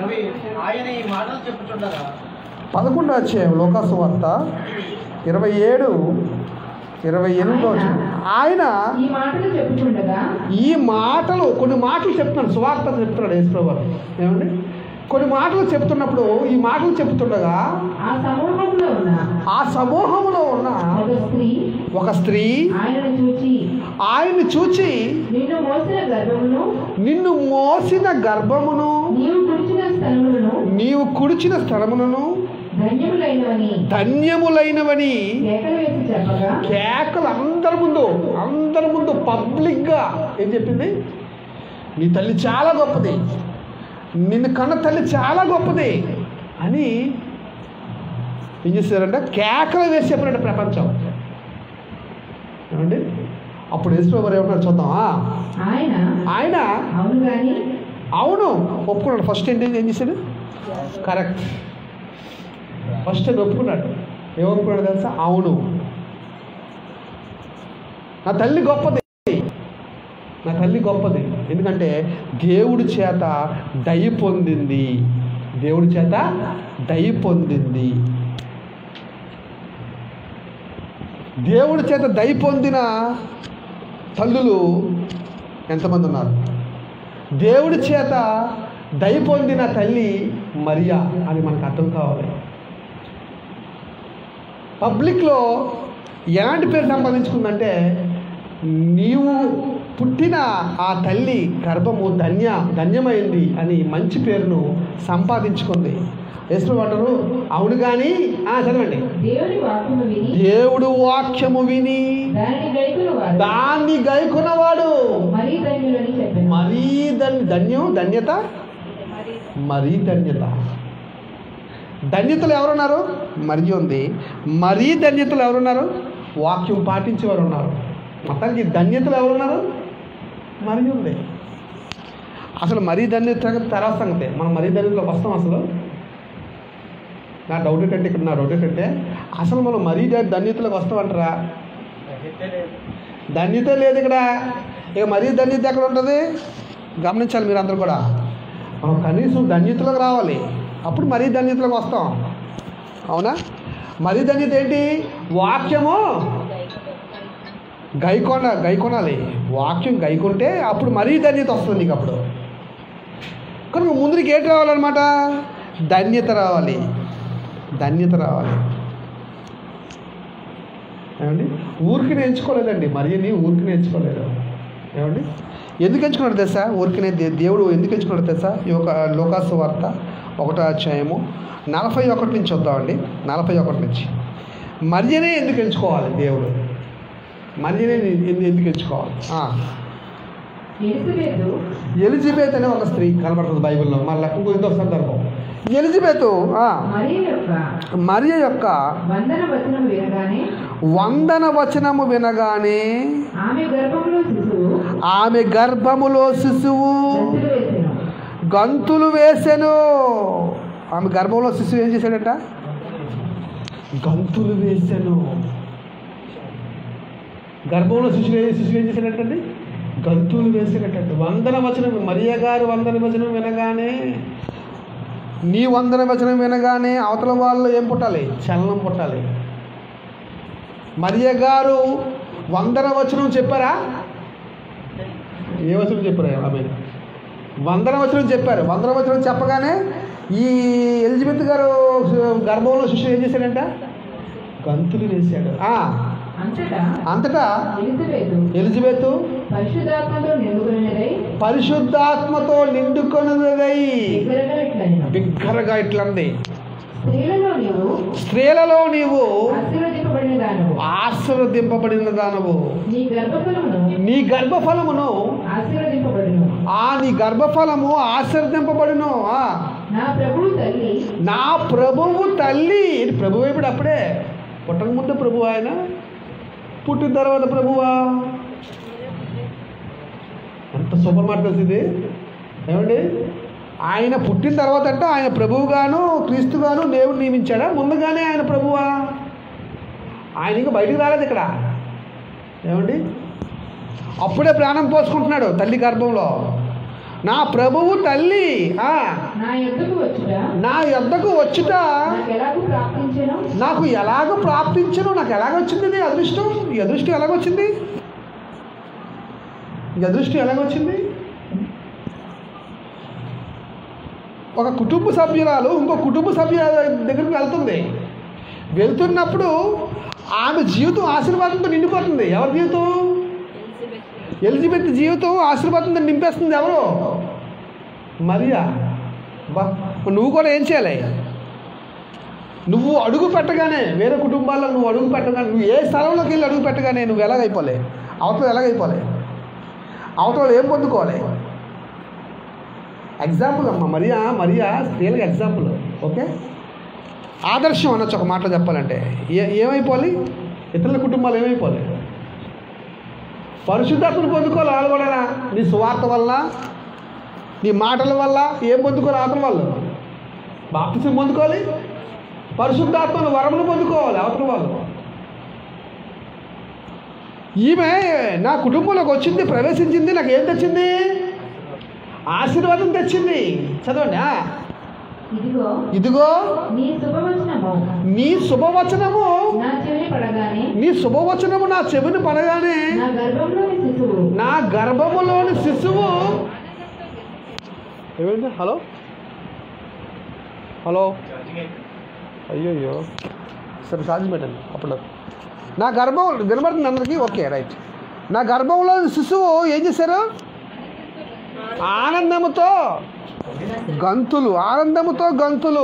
పదకొండో అధ్యాయం లూకాసు సువార్త ఇరవై ఏడు ఇరవై ఎనిమిదో వచ్చిన ఆయన ఈ మాటలు చెప్పుచుండగా ఈ మాటలు కొన్ని మాటలు చెప్తున్నాడు. సువార్త చెప్తున్నాడు యేసుప్రభువు. ఏమండి, కొన్ని మాటలు చెప్తున్నప్పుడు ఈ మాటలు చెప్తుండగా ఆ సమూహంలో ఉన్న ఆ సమూహంలో ఉన్న ఒక స్త్రీ ఒక స్త్రీ ఆయనను చూచి ఆయన్ని చూచి నిన్ను మోసిన గర్భమును నిన్ను మోసిన గర్భమును నీవు కుడిచిన స్థలములను నీవు కుడిచిన స్థలములను ధన్యములైనవని ధన్యములైనవని కేకలు వేసి చెప్పగా కేకలు అందరి ముందు అందరి ముందు పబ్లిక్గా ఏం చెప్పింది? నీ తల్లి చాలా గొప్పది, నిన్ను కన్న తల్లి చాలా గొప్పది అని ఏం చేశారంటే కేకలు వేసి చెప్పినట్టు ప్రపంచం. ఏమండి, అప్పుడు యేసుప్రభువు ఏమన్నారు చూద్దామా? ఆయన ఆయన అవును కానీ అవును ఒప్పుకున్నాడు. ఫస్ట్ ఏంటి ఏం చేశాడు? కరెక్ట్. ఫస్ట్ అది ఒప్పుకున్నాడు. ఏం ఒప్పుకున్నాడు తెలుసా? అవును, నా తల్లి గొప్పది, నా తల్లి గొప్పది. ఎందుకంటే దేవుడి చేత దయ పొందింది, దేవుడి చేత దయ పొందింది. దేవుడి చేత దయ పొందిన తల్లులు ఎంతమంది ఉన్నారు? దేవుడి చేత దయ పొందిన తల్లి మరియా అని మనకు అర్థం కావాలి. పబ్లిక్లో ఎలాంటి పేరు సంపాదించుకుందంటే, నీవు పుట్టిన ఆ తల్లి గర్భము ధన్య ధన్యమైంది అని మంచి పేరును సంపాదించుకుంది. యేసుప్రభువు అంటారు అవును కానీ చదవండి. దేవుడి వాక్యము విని దేవుడు వాక్యము విని దానిని గైకొనువాడు దాన్ని గైకొనవాడు మరీ ధన్యులని చెప్పాను. మరీ ధన్య ధన్యం ధన్యత మరీ ధన్యత. ధన్యతలు ఎవరున్నారు? మరి ఉంది. మరీ ధన్యతలు ఎవరున్నారు? వాక్యం పాటించేవారు ఉన్నారు. మొత్తానికి ధన్యతలు ఎవరున్నారు? మరి ఉంది. అసలు మరీ ధన్యత తర్వాత సంగతే. మనం మరీ ధన్యతలోకి వస్తాం. అసలు నా డౌట్ ఏంటంటే ఇక్కడ నా డౌట్ ఏంటంటే అసలు మనం మరీ ధన్యతలకు వస్తామంటారా? ధన్యత లేదు ఇక్కడ. ఇక మరీ ధన్యత ఎక్కడ ఉంటుంది గమనించాలి మీరు అందరూ కూడా. మనం కనీసం ధన్యతలకు రావాలి, అప్పుడు మరీ ధన్యతలకు వస్తాం. అవునా? మరీ ధన్యత ఏంటి? వాక్యము గైకొన గైకొనాలి. వాక్యం గైకుంటే అప్పుడు మరీ ధన్యత వస్తుంది నీకు. అప్పుడు కనుక ముందుకి ఏంటి రావాలన్నమాట? ధన్యత రావాలి, ధన్యత రావాలి. ఏమండి? ఊరికి నేర్చుకోలేదండి, మరియని ఊరికి నేర్చుకోలేదు. ఏమండి? ఎందుకు ఎంచుకున్నాడు తెలుసా? ఊరికినే దేవుడు ఎందుకు ఎంచుకున్నాడు తెలుసా? ఈ ఒక లోకాసు వార్త ఒకటో అధ్యాయము నలభై ఒకటి నుంచి వద్దామండి. నలభై ఒకటి నుంచి మరియనే ఎందుకు ఎంచుకోవాలి దేవుడు? మరియనే ఎందుకు ఎంచుకోవాలి? ఎలిజబెత్ అనే ఒక స్త్రీ కనబడుతుంది బైబిల్లో. మళ్ళీ ఇంకో ఇంకో సందర్భం ఎలిజబెత్ మరియ యొక్క వందన వచనము వినగానే ఆమె గర్భములో శిశువు గంతులు వేసెను. ఆమె గర్భంలో శిశువు ఏం చేశాడట? గంతులు వేసెను. గర్భంలో శిశువు శిశువు ఏం చేశాడటండి? గంతులు వేసేటట్టు. వందన వచనం మరియ గారు వందన వచనం వినగానే, నీ వందన వచనం వినగానే అవతల వాళ్ళు ఏం పుట్టాలి? చలనం పుట్టాలి. మరియ గారు వందన వచనం చెప్పారా? ఏ వచనం చెప్పారా? ఆమె వందన వచనం చెప్పారు. వందన వచనం చెప్పగానే ఈ ఎలిజబెత్ గారు గర్భంలో శిశువు ఏం చేశాడంట? గంతులు వేశాడు. అంతటా ఎలిజబెత్ పరిశుద్ధాత్మతో నిండుకొనిదై బిగ్గరగా ఇట్లంది, స్త్రీలలో నీవు ఆశీర్వదింపబడిన దానవు, నీ గర్భఫలమును ఆ నీ గర్భఫలము ఆశీర్వదింపబడును. నా ప్రభువు తల్లి. ప్రభువు ఇప్పుడు అప్పుడే పుట్టక ముందు ప్రభు, ఆయన పుట్టిన తర్వాత ప్రభువా. ఎంత సూపర్ మాట తెలుసు ఇది. ఏమండి? ఆయన పుట్టిన తర్వాత అంటే ఆయన ప్రభువుగాను క్రీస్తుగాను దేవుడు నియమించాడా? ముందుగానే ఆయన ప్రభువా. ఆయన ఇంకా బయటికి రాలేదు ఇక్కడ. ఏమండి? అప్పుడే ప్రాణం పోసుకుంటున్నాడు తల్లి గర్భంలో. నా ప్రభువు తల్లి నా యొద్దకు వచ్చుట నాకు ఎలాగ ప్రాప్తించను? నాకు ఎలాగొచ్చింది ఇది అదృష్టం? ఈ అదృష్టం ఎలాగొచ్చింది? ఈ అదృష్టం ఎలాగొచ్చింది? ఒక కుటుంబ సభ్యురాలు ఇంకో కుటుంబ సభ్యుల దగ్గరికి వెళ్తుంది. వెళ్తున్నప్పుడు ఆమె జీవితం ఆశీర్వాదంతో నిండిపోతుంది. ఎవరి జీవితం? ఎలిజబెత్ జీవితం ఆశీర్వాదంతో నింపేస్తుంది. ఎవరు? మరియా. బా, నువ్వు కూడా ఏం చేయాలి? నువ్వు అడుగు పెట్టగానే, వేరే కుటుంబాల్లో నువ్వు అడుగు పెట్టగానే, నువ్వు ఏ స్థలంలోకి వెళ్ళి అడుగు పెట్టగానే నువ్వు ఎలాగైపోలే? అవతల ఎలాగైపోలే? అవతల ఏం పొందుకోవాలి? ఎగ్జాంపుల్ అమ్మ మరియా. మరియా స్త్రీలకు ఎగ్జాంపుల్. ఓకే, ఆదర్శం అనొచ్చు ఒక మాటలో చెప్పాలంటే. ఏ ఏమైపోవాలి? ఇతరుల కుటుంబాలు ఏమైపోవాలి? పరిశుద్ధాత్మను పొందుకోవాలి. వాళ్ళు కూడా నీ సువార్త వల్ల, నీ మాటల వల్ల ఏం పొందుకోవాలి? అవతల వాళ్ళు బాప్తిసం పొందుకోవాలి, పరిశుద్ధాత్మను వరమును పొందుకోవాలి అవతల వాళ్ళు. ఈమె నా కుటుంబంలోకి వచ్చింది, ప్రవేశించింది, నాకు ఏం తెచ్చింది? ఆశీర్వాదం తెచ్చింది. చదవండి. ఇదిగో నీ శుభవచనము నీ శుభవచనము నా చెవిని పడగానే నా గర్భములోని శిశువు ఏమైంది? హలో హలో అయ్యో సరే ఛార్జింగ్ పెట్టండి. అప్పుడు నా గర్భం వినబడుతుంది అందరికీ? Okay, right. నా గర్భంలో శిశువు ఏం చేశారు? ఆనందముతో గంతులు, ఆనందముతో గంతులు.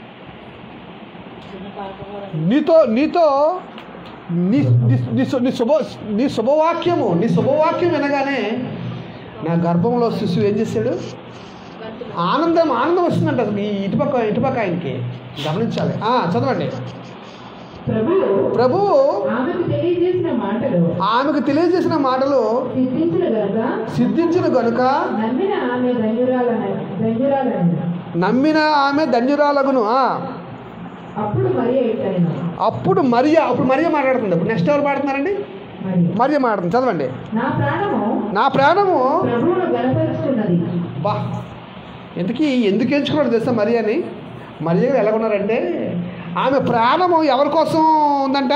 నీతో నీతో నీ నీ శుభ నీ శుభవాక్యము నీ శుభవాక్యం వినగానే నా గర్భంలో శిశువు ఏం చేశాడు? ఆనందం ఆనందం వస్తుందంట. ఈ ఇటుపక్క ఇటుపక్క ఆయనకి గమనించాలి. చదవండి. ప్రభువు ఆమెకు తెలియజేసిన మాటలు సిద్ధించిన గనుక నమ్మిన ఆమె ధన్యురాలగును. అప్పుడు మరియ ఇట్లనెను. అప్పుడు మరియ అప్పుడు మరియ మాట్లాడుతుంది. అప్పుడు నెక్స్ట్ ఎవరు పాడుతున్నారండి? మరియ, మరియ మాట్లాడుతుంది. చదవండి. నా ప్రాణము నా ప్రాణము ప్రభువును గణపరుస్తున్నది. బా ఎందుకు ఎందుకు ఎంచుకున్నాడు తెలుసా మరియ అని? మరియ గారు ఎలా ఉన్నారంటే ఆమె ప్రాణము ఎవరి కోసం ఉందంట?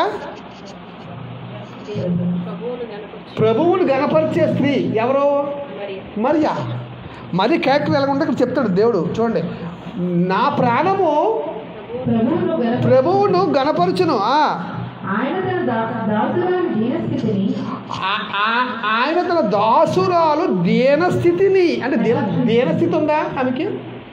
ప్రభువుని గణపరిచే స్త్రీ ఎవరు? మరియా. మరి క్యారెక్టర్ ఎలా ఉంటే ఇక్కడ చెప్తాడు దేవుడు. చూడండి, నా ప్రాణము ప్రభువును గణప- ప్రభువును గణపరచును. ఆ, ఆయన తన దా- దాసురాలి దీనస్థితిని ఆ- ఆ- ఆయన తన దాసురాలు దీనస్థితిని, అంటే దీన దీనస్థితి ఉందా ఆమెకి?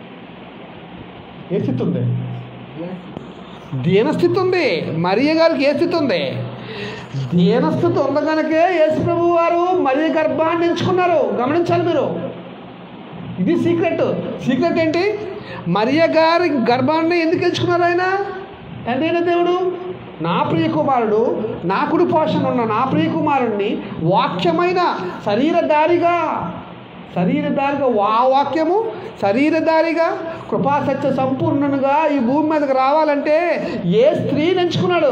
ఏ స్థితి ఉంది? దీనస్థితి ఉంది. మరియ గారికి ఏ స్థితి ఉంది? దీనస్థితి ఉంది కనుకే యేసు ప్రభు వారు మరియ గర్భాన్ని ఎంచుకున్నారు. గమనించాలి మీరు. ఇది సీక్రెట్. సీక్రెట్ ఏంటి? మరియ గారి గర్భాన్ని ఎందుకు ఎంచుకున్నారు ఆయన? తండ్రి అయిన దేవుడు, నా ప్రియ కుమారుడు, నా కుడి పోషణ ఉన్న నా ప్రియ కుమారుడిని వాక్యమైన శరీరధారిగా శరీరధారిగా వా వాక్యము శరీరధారిగా కృపాసత్య సంపూర్ణునిగా ఈ భూమి మీదకి రావాలంటే ఏ స్త్రీని ఎంచుకున్నాడు?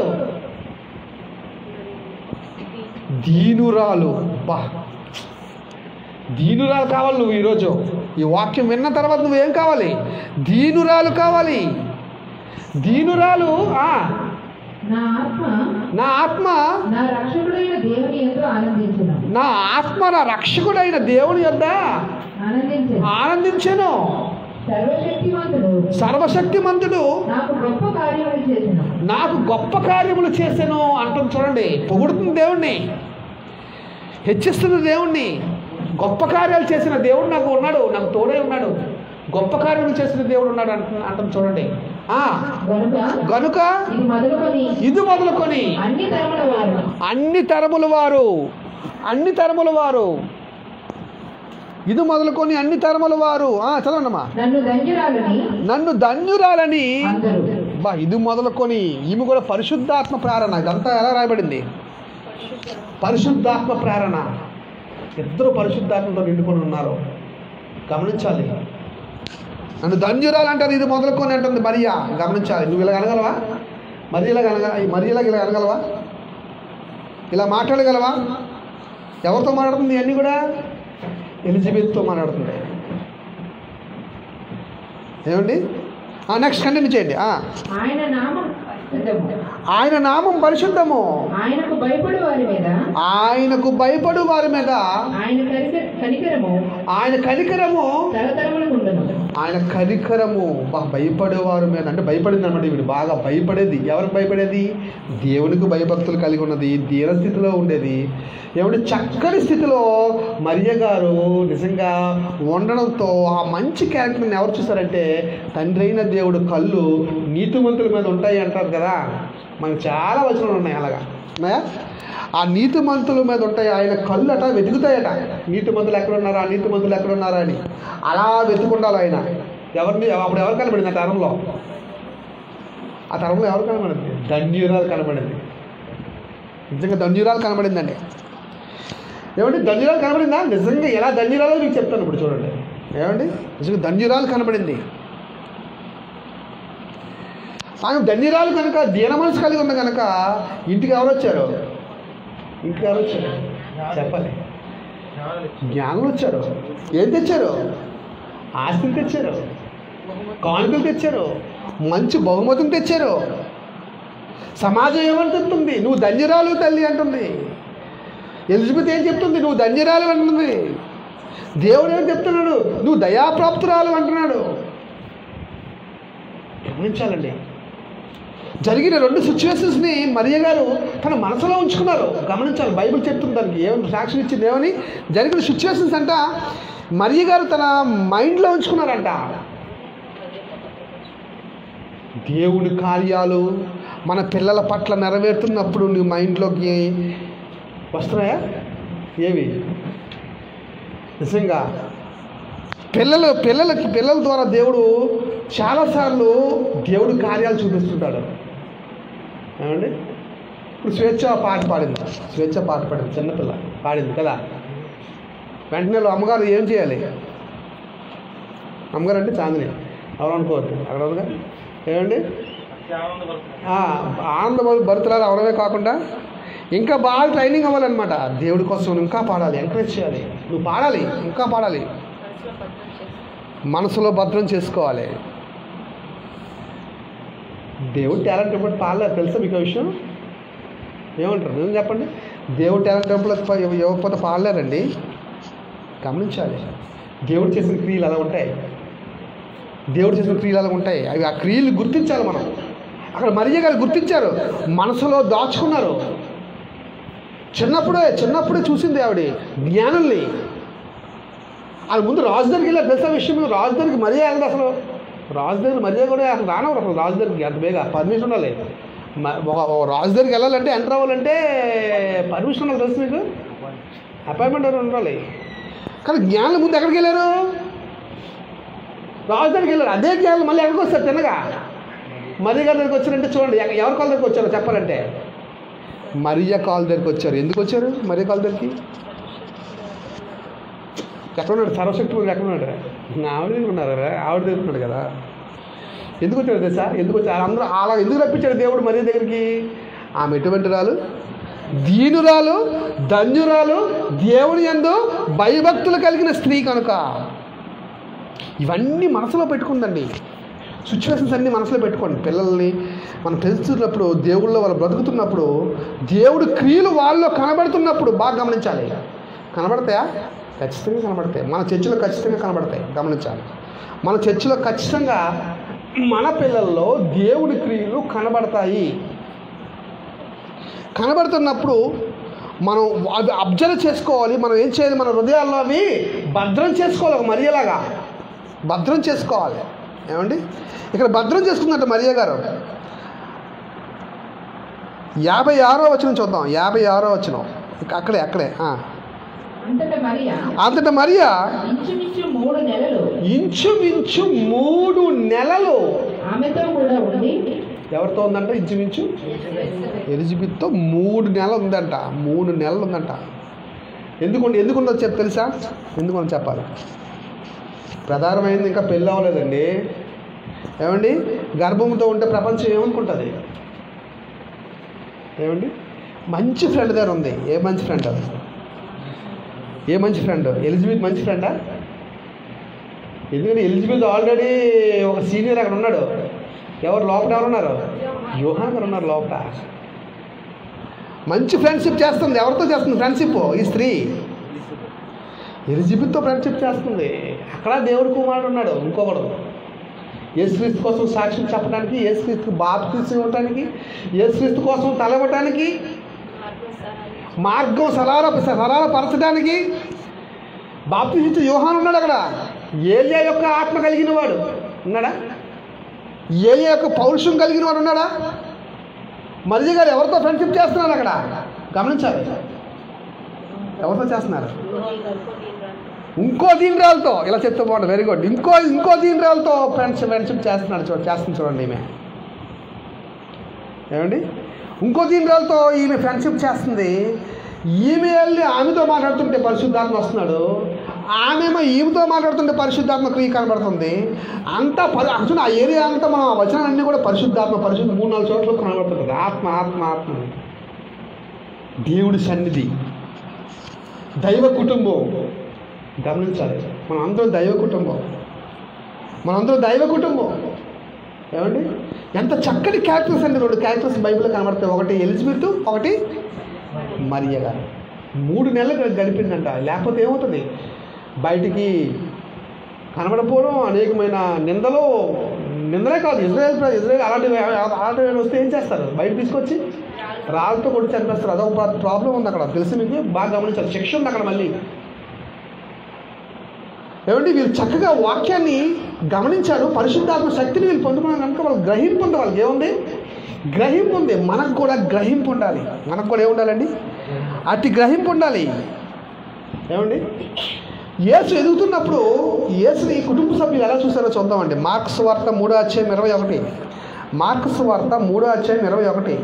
దీనురాలు. బా దీనురాలు కావాలి నువ్వు. ఈరోజు ఈ వాక్యం విన్న తర్వాత నువ్వేం కావాలి? దీనురాలు కావాలి. దీనురాలు. ఆ, నా ఆత్మ నా ఆత్మ నా రక్షకుడైన దేవుని యందు ఆనందించును. నా ఆత్మ నా రక్షకుడైన దేవుని యొద్ద ఆనందించును. ఆనందించెను. సర్వశక్తిమంతుడు సర్వశక్తిమంతుడు నాకు గొప్ప కార్యములు చేసిన. నాకు గొప్ప కార్యములు చేశాను అంటుంది. చూడండి, పొగుడుతుంది దేవుణ్ణి, హెచ్చిస్తున్న దేవుణ్ణి. గొప్ప కార్యాలు చేసిన దేవుడు నాకు ఉన్నాడు, నాకు తోడే ఉన్నాడు, గొప్ప కార్యములు చేసిన దేవుడు ఉన్నాడు అంటు అంటుంది. చూడండి. ఆ గనుక గనుక ఇది మొదలుకొని ఇది మొదలుకొని అన్ని తరముల వారు అన్ని తరముల వారు అన్ని తరముల వారు ఇది మొదలుకొని అన్ని తరముల వారు ఆ చదవండమ్మా. నన్ను ధన్యురాలని నన్ను ధన్యురాలని అందరూ. బా ఇది మొదలుకొని ఈమె కూడా పరిశుద్ధాత్మ ప్రేరణ. ఇదంతా ఎలా రాయబడింది? పరిశుద్ధాత్మ ప్రేరణ. ఇద్దరు పరిశుద్ధాత్మతో నిండుకొని ఉన్నారు. గమనించాలి. నన్ను ధన్యురాలు అంటారు, ఇది మొదలుకొని అంటుంది మరియా. గమనించాలి. నువ్వు ఇలా అనగలవా? మరి ఇలా అనగ మరి ఇలా ఇలా అనగలవా? ఇలా మాట్లాడగలవా? ఎవరితో మాట్లాడుతుంది? అన్నీ కూడా ఎలిజబెత్తో మాట్లాడుతుంది. ఏమండి? నెక్స్ట్ కంటిన్యూ చేయండి. ఆయన నామం పరిశుద్ధము. ఆయన నామం పరిశుద్ధము. ఆయనకు భయపడు వారి మీద ఆయనకు భయపడు వారి మీద ఆయన కనిక- కనికరము ఆయన కనికరము తరతరములకు ఉండును. ఆయన కనికరము బాగా భయపడేవారి మీద. అంటే భయపడింది అనమాట. వీడు బాగా భయపడేది. ఎవరికి భయపడేది? దేవునికి భయభక్తులు కలిగి ఉన్నది, దీన స్థితిలో ఉండేది. ఏమంటే చక్కని స్థితిలో మరియ గారు నిజంగా ఉండడంతో ఆ మంచి క్యారెక్టర్ని ఎవరు చూస్తారంటే తండ్రి అయిన దేవుడు కళ్ళు నీతిమంతుల మీద ఉంటాయి అంటారు కదా. మనకు చాలా వచనాలు ఉన్నాయి అలాగా. ఉన్నాయా? ఆ నీతిమంతుల మీద ఉంటాయి. ఆయన కళ్ళు అట వెతుకుతాయట. నీతిమంతులు ఎక్కడున్నారా, నీతిమంతులు ఎక్కడున్నారా అని అలా వెతుకుండాలి ఆయన. ఎవరిని అప్పుడు ఎవరు కనబడింది ఆ తరంలో? ఆ తరంలో ఎవరు కనబడింది? ధన్యురాలు కనబడింది. నిజంగా ధన్యురాలు కనబడిందండి. ఏమండి? ధన్యురాలు కనబడిందా? నిజంగా ఎలా ధన్యురాలో మీకు చెప్తాను ఇప్పుడు. చూడండి. ఏమండి? నిజంగా ధన్యురాలు కనబడింది. ఆమె ధన్యురాలు కనుక దీన మనసు కలిగి ఉంది కనుక ఇంటికి ఎవరు వచ్చారు? ఇంటికి ఎవరు వచ్చారు చెప్పాలి? జ్ఞానులు వచ్చారు. ఏం తెచ్చారు? ఆస్తిని తెచ్చారు, కానుకలు తెచ్చారు, మంచి బహుమతిని తెచ్చారు. సమాజం ఏమంటుంది? నువ్వు ధన్యురాలు తల్లి అంటుంది. ఎలిజబెత్ ఏం చెప్తుంది? నువ్వు ధన్యురాలు అంటుంది. దేవుడు ఏం చెప్తున్నాడు? నువ్వు దయాప్రాప్తురాలు అంటున్నాడు. గమనించాలండి. జరిగిన రెండు సిచ్యువేషన్స్ని మరియ గారు తన మనసులో ఉంచుకున్నారు. గమనించాలి. బైబిల్ చెప్తుంది దానికి ఏమని సాక్ష్యం ఇచ్చింది. ఏమని? జరిగిన సిచ్యువేషన్స్ అంట మరియ గారు తన మైండ్లో ఉంచుకున్నారంట. దేవుడి కార్యాలు మన పిల్లల పట్ల నెరవేరుతున్నప్పుడు నీ మైండ్లోకి వస్తున్నాయా? ఏవి? నిజంగా పిల్లలు పిల్లలకి పిల్లల ద్వారా దేవుడు చాలాసార్లు దేవుడు కార్యాలు చూపిస్తుంటాడు. ఏమండి? ఇప్పుడు స్వేచ్ఛ పాట పాడింది. స్వేచ్ఛ పాట పాడింది. చిన్నపిల్ల పాడింది కదా. వెంటనే అమ్మగారు ఏం చేయాలి? అమ్మగారు అంటే చాందిని ఎవరు అనుకోవద్దు. అక్కడ ఉందిగా. ఏమండి? ఆనంద భరితులారా అవడమే కాకుండా ఇంకా బాగా ట్రైనింగ్ అవ్వాలన్నమాట. దేవుడి కోసం ఇంకా పాడాలి, ఎంకరేజ్ చేయాలి. నువ్వు పాడాలి, ఇంకా పాడాలి, మనసులో భద్రం చేసుకోవాలి. దేవుడు టాలెంట్ ఇవ్వడం పాడలేదు తెలుసా మీకు విషయం? ఏమంటారు నేను చెప్పండి? దేవుడు టాలెంట్ ఇవ్వకపోతే ఇవ్వకపోతే పాడలేరండి. గమనించాలి. దేవుడు చేసిన క్రియలు అలా ఉంటాయి, దేవుడు చేసిన క్రియలు అలా ఉంటాయి. అవి ఆ క్రియలు గుర్తించాలి మనం. అక్కడ మరియ గారు గుర్తించారు, మనసులో దాచుకున్నారు. చిన్నప్పుడే చిన్నప్పుడే చూసింది ఆవిడ జ్ఞానుల్ని. అది ముందు రాజు దగ్గరికి వెళ్ళారు తెలుసా విషయం? రాజు దగ్గరికి మరియ వెళ్ళదు అసలు. రాజు దగ్గర మరియ కూడా అసలు రానవరు అసలు రాజు దగ్గరికి. అంత బేగా పర్మిషన్ ఉండాలి. రాజు దగ్గరికి వెళ్ళాలంటే ఎంటర్ అవ్వాలంటే పర్మిషన్ ఉండాలి తెలుసు మీకు, అపాయింట్మెంట్ ఎవరు ఉండాలి. కానీ జ్ఞానులు ముందు ఎక్కడికి వెళ్ళారు? రాజు దగ్గరికి వెళ్ళారు. అదే జ్ఞానులు మళ్ళీ ఎక్కడికి వస్తారు తిన్నగా? మరియ గారి దగ్గరికి వచ్చారంటే చూడండి, ఎవరి కాళ్ళ దగ్గరికి వచ్చారో చెప్పాలంటే మరియ కాళ్ళ దగ్గరికి వచ్చారు. ఎందుకు వచ్చారు మరియ కాళ్ళ దగ్గరికి? ఎక్కడున్నాడు సర్వశక్తి? ఎక్కడున్నాడు? ఆవిడ దగ్గర ఉన్నారు, ఆవిడ దగ్గర ఉన్నాడు కదా. ఎందుకు వచ్చాడు తెలుసా? ఎందుకు వచ్చారు? అందరూ అలా ఎందుకు రప్పించాడు దేవుడు మరియ దగ్గరికి? ఆమె ఎటువంటి రాలు? దీనురాలు, ధన్యురాలు, దేవుని యందు భయభక్తులు కలిగిన స్త్రీ కనుక. ఇవన్నీ మనసులో పెట్టుకుందండి. సిచ్యువేషన్స్ అన్నీ మనసులో పెట్టుకోండి. పిల్లల్ని మనం పెంచుతున్నప్పుడు, దేవుళ్ళో వాళ్ళు బ్రతుకుతున్నప్పుడు, దేవుడు క్రియలు వాళ్ళలో కనబడుతున్నప్పుడు బాగా గమనించాలి. కనబడతాయా? ఖచ్చితంగా కనబడతాయి. మన చర్చిలో ఖచ్చితంగా కనబడతాయి. గమనించాలి. మన చర్చిలో ఖచ్చితంగా మన పిల్లల్లో దేవుడి క్రియలు కనబడతాయి. కనబడుతున్నప్పుడు మనం అది అబ్జర్వ్ చేసుకోవాలి. మనం ఏం చేయాలి? మన హృదయాల్లో అవి భద్రం చేసుకోవాలి. ఒక మరియలాగా భద్రం చేసుకోవాలి. ఏమండి ఇక్కడ భద్రం చేసుకుందంట మరియ గారు. యాభై ఆరో వచనం చూద్దాం. యాభై ఆరో వచనం అక్కడే అక్కడే అంతటా మరియా ఇంచుమించు మూడు నెలలు ఇంచుమించు మూడు నెలలు ఆమెతో కూడా ఉంది. ఎవరితో ఉందంట? ఇంచుమించు ఎలిజబెత్తో మూడు నెలలు ఉందంట. మూడు నెలలు ఉందంట. ఎందుకు ఎందుకుందో చెప్పు తెలుసా? ఎందుకు చెప్పాలి? ప్రధానమైంది ఇంకా పెళ్ళి అవ్వలేదండి. ఏమండి గర్భంతో ఉంటే ప్రపంచం ఏమనుకుంటుంది? ఏమండి మంచి ఫ్రెండ్ దగ్గర ఉంది. ఏ మంచి ఫ్రెండ్? అది ఏ మంచి ఫ్రెండ్? ఎలిజబెత్ మంచి ఫ్రెండా? ఎందుకంటే ఎలిజబెత్ ఆల్రెడీ ఒక సీనియర్ అక్కడ ఉన్నాడు. ఎవరు లోపల ఎవరు ఉన్నారు? యోహాన్ గారు ఉన్నారు లోపల. మంచి ఫ్రెండ్షిప్ చేస్తుంది. ఎవరితో చేస్తుంది ఫ్రెండ్షిప్? ఈ స్త్రీ ఎలిజబెత్తో ఫ్రెండ్షిప్ చేస్తుంది. అక్కడ దేవుడి కుమారుడు ఉన్నాడు ఇంకొకడు. యేసుక్రీస్తు కోసం సాక్ష్యం చెప్పడానికి, యేసుక్రీస్తు బాప్తిసం ఇవ్వడానికి, యేసుక్రీస్తు కోసం తలవటానికి, మార్గం సలార సరళపరచడానికి బాప్తిసం యోహాన్ ఉన్నాడు అక్కడ. ఏలియా యొక్క ఆత్మ కలిగిన వాడు ఉన్నాడా? ఏలియా యొక్క పౌరుషం కలిగిన వాడు ఉన్నాడా? మరియ గారు ఎవరితో ఫ్రెండ్షిప్ చేస్తున్నారు అక్కడ? గమనించాలి. ఎవరితో చేస్తున్నారు? ఇంకో దీనరాలతో. ఇలా చెప్తే బాగుంటుంది. Very good. ఇంకో ఇంకో దీనరాలతో ఫ్రెండ్షిప్ ఫ్రెండ్షిప్ చేస్తున్నాడు. చూ చేస్తుంది చూడండి. ఈమె ఏమండి ఇంకో దీనరాలతో ఈమె ఫ్రెండ్షిప్ చేస్తుంది. ఈమె వెళ్ళి ఆమెతో మాట్లాడుతుంటే పరిశుద్ధాత్మ వస్తున్నాడు. ఆమెమో ఈమెతో మాట్లాడుతుంటే పరిశుద్ధాత్మ క్రియ కనబడుతుంది. అంతా పరి అసలు ఆ ఏరియా అంతా మనం ఆ వచనాలన్నీ కూడా పరిశుద్ధాత్మ పరిశుద్ధ మూడు నాలుగు చోట్ల కనబడుతుంది. ఆత్మ ఆత్మ ఆత్మ దేవుడి సన్నిధి, దైవ కుటుంబం. గమనించాలి. మనం అందరం దైవ కుటుంబం. మనందరం దైవ కుటుంబం. ఏమండి ఎంత చక్కటి క్యారెక్టర్స్ అండి. రెండు క్యారెక్టర్స్ బైబిల్లో కనబడతాయి. ఒకటి ఎలిజబెత్, ఒకటి మరియ గారు. మూడు నెలలు గడిపిందంట. లేకపోతే ఏమవుతుంది? బయటికి కనబడపోవడం, అనేకమైన నిందలు. నిందలే కాదు, ఇజ్రాయెల్ ఇజ్రాయెల్ అలాంటి అలాంటి వస్తే ఏం చేస్తారు? బయట తీసుకొచ్చి రాళ్ళతో కొట్టి చనిపేస్తారు. అదొక ప్రాబ్లం ఉంది అక్కడ. తెలిసి మీకు బాగా గమనించాలి. శిక్ష ఉంది అక్కడ మళ్ళీ. ఏమండి వీళ్ళు చక్కగా వాక్యాన్ని గమనించారు. పరిశుద్ధాత్మ శక్తిని వీళ్ళు పొందుకున్నారు కనుక వాళ్ళు గ్రహింపు ఉంది. వాళ్ళకి ఏముంది? గ్రహింపు ఉంది. మనకు కూడా గ్రహింపు ఉండాలి. మనకు కూడా ఏముండాలండి? అట్టి గ్రహింపు ఉండాలి. ఏమండి యేసు ఎదుగుతున్నప్పుడు యేసుని కుటుంబ సభ్యులు ఎలా చూసారో చూద్దామండి. మార్క్స్ వార్త మూడో అధ్యాయం ఇరవై ఒకటి మార్క్స్ వార్త మూడో అధ్యాయం ఇరవై ఒకటి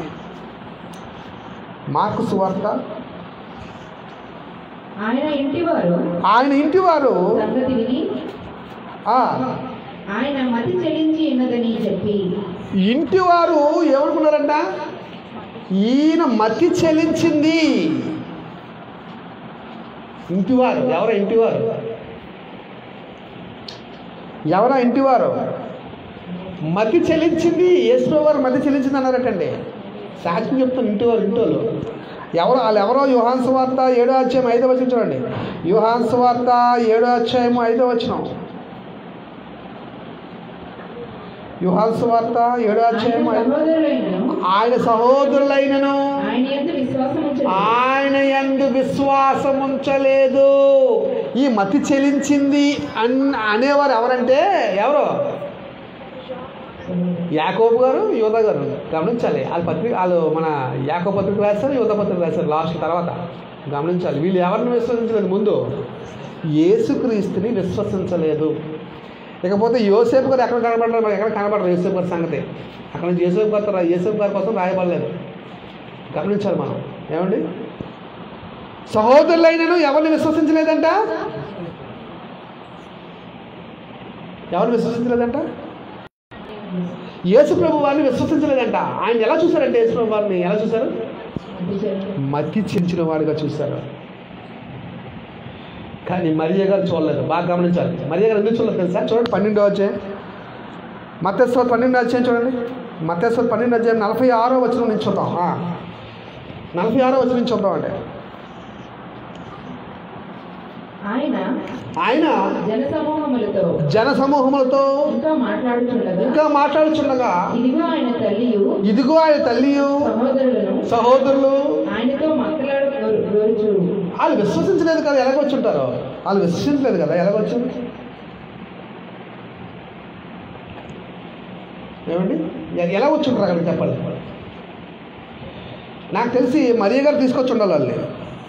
మార్క్స్ వార్త ఆయన ఇంటివారు ఆయన ఇంటివారు సంగతి విని ఆయన మతి చెలించి ఉన్నదని చెప్పి ఇంటి వారు ఏమనుకున్నారంట? ఈయన మతి చెలించింది. ఇంటివారు ఎవరా? ఇంటివారు ఎవరా? ఇంటివారు మతి చెలించింది. యేసు వారు మతి చెలించింది అన్నారటండి. సాక్ష్యం చెప్తాను. ఇంటివారు ఇంటోళ్ళు ఎవరు? వాళ్ళు ఎవరో? యోహాను సువార్త ఏడో అధ్యాయం ఐదో వచనం చూడండి. యోహాను సువార్త ఏడో అధ్యాయము ఐదో వచనం. యోహాను సువార్త ఏడో అధ్యాయము ఆయన సహోదరులైనను ఆయన యందు విశ్వాసం ఉంచలేదు. ఈ మతి చెలించింది అన్ అనేవారు ఎవరంటే ఎవరు? యాకోబు గారు, యోధా గారు. గమనించాలి. వాళ్ళ పత్రిక వాళ్ళు మన యాకోబు పత్రిక రాస్తారు, యోధా పత్రిక రాస్తారు లాస్ట్ తర్వాత. గమనించాలి. వీళ్ళు ఎవరిని విశ్వసించలేదు? ముందు యేసుక్రీస్తుని విశ్వసించలేదు. ఇకపోతే యోసేపు గారు ఎక్కడ కనబడరు? మనకి ఎక్కడ కనబడరు యోసేపు గారి సంగతి. అక్కడ నుంచి యేసేపు గారు యేసేపు గారి కోసం రాయబడలేదు. గమనించాలి మనం. ఏమండి? సహోదరులైనను ఎవరిని విశ్వసించలేదంట? ఎవరిని విశ్వసించలేదంట? యేసు ప్రభు వారిని విశ్వసించలేదంట. ఆయన ఎలా చూశారంటే యేసు ప్రభు వారిని ఎలా చూశారు? మతి చెంచిన వాడిగా చూశారు. కానీ మరియ గారు చూడలేదు. బాగా గమనించాలి. మరియ గారు ఎందుకు చూడలేదు తెలుసా? చూడండి పన్నెండో అధ్యాయం మత్తయి సువార్త పన్నెండో అధ్యాయం చూడండి. మత్తయి సువార్త పన్నెండో అధ్యాయం నలభై ఆరో వచనం నుంచి చూద్దాం. నలభై ఆరో వచనం నుంచి చూద్దాం. అంటే ఆయన ఆయన జనసమూహములతో జనసమూహములతో ఇంకా మాట్లాడుచుండగా ఇంకా మాట్లాడుచుండగా ఇదిగో ఆయన తల్లియు ఇదిగో ఆయన తల్లియు సహోదరులను సహోదరులు ఆయనతో మాట్లాడు. వాళ్ళు విశ్వసించలేదు కదా, ఎలాగొచ్చుంటారు? వాళ్ళు విశ్వసించలేదు కదా, ఎలాగొచ్చు? ఏమండి? ఎలా వచ్చుంటారు అక్కడ చెప్పాలి. నాకు తెలిసి మరియ గారు తీసుకొచ్చి ఉండాలి వాళ్ళు.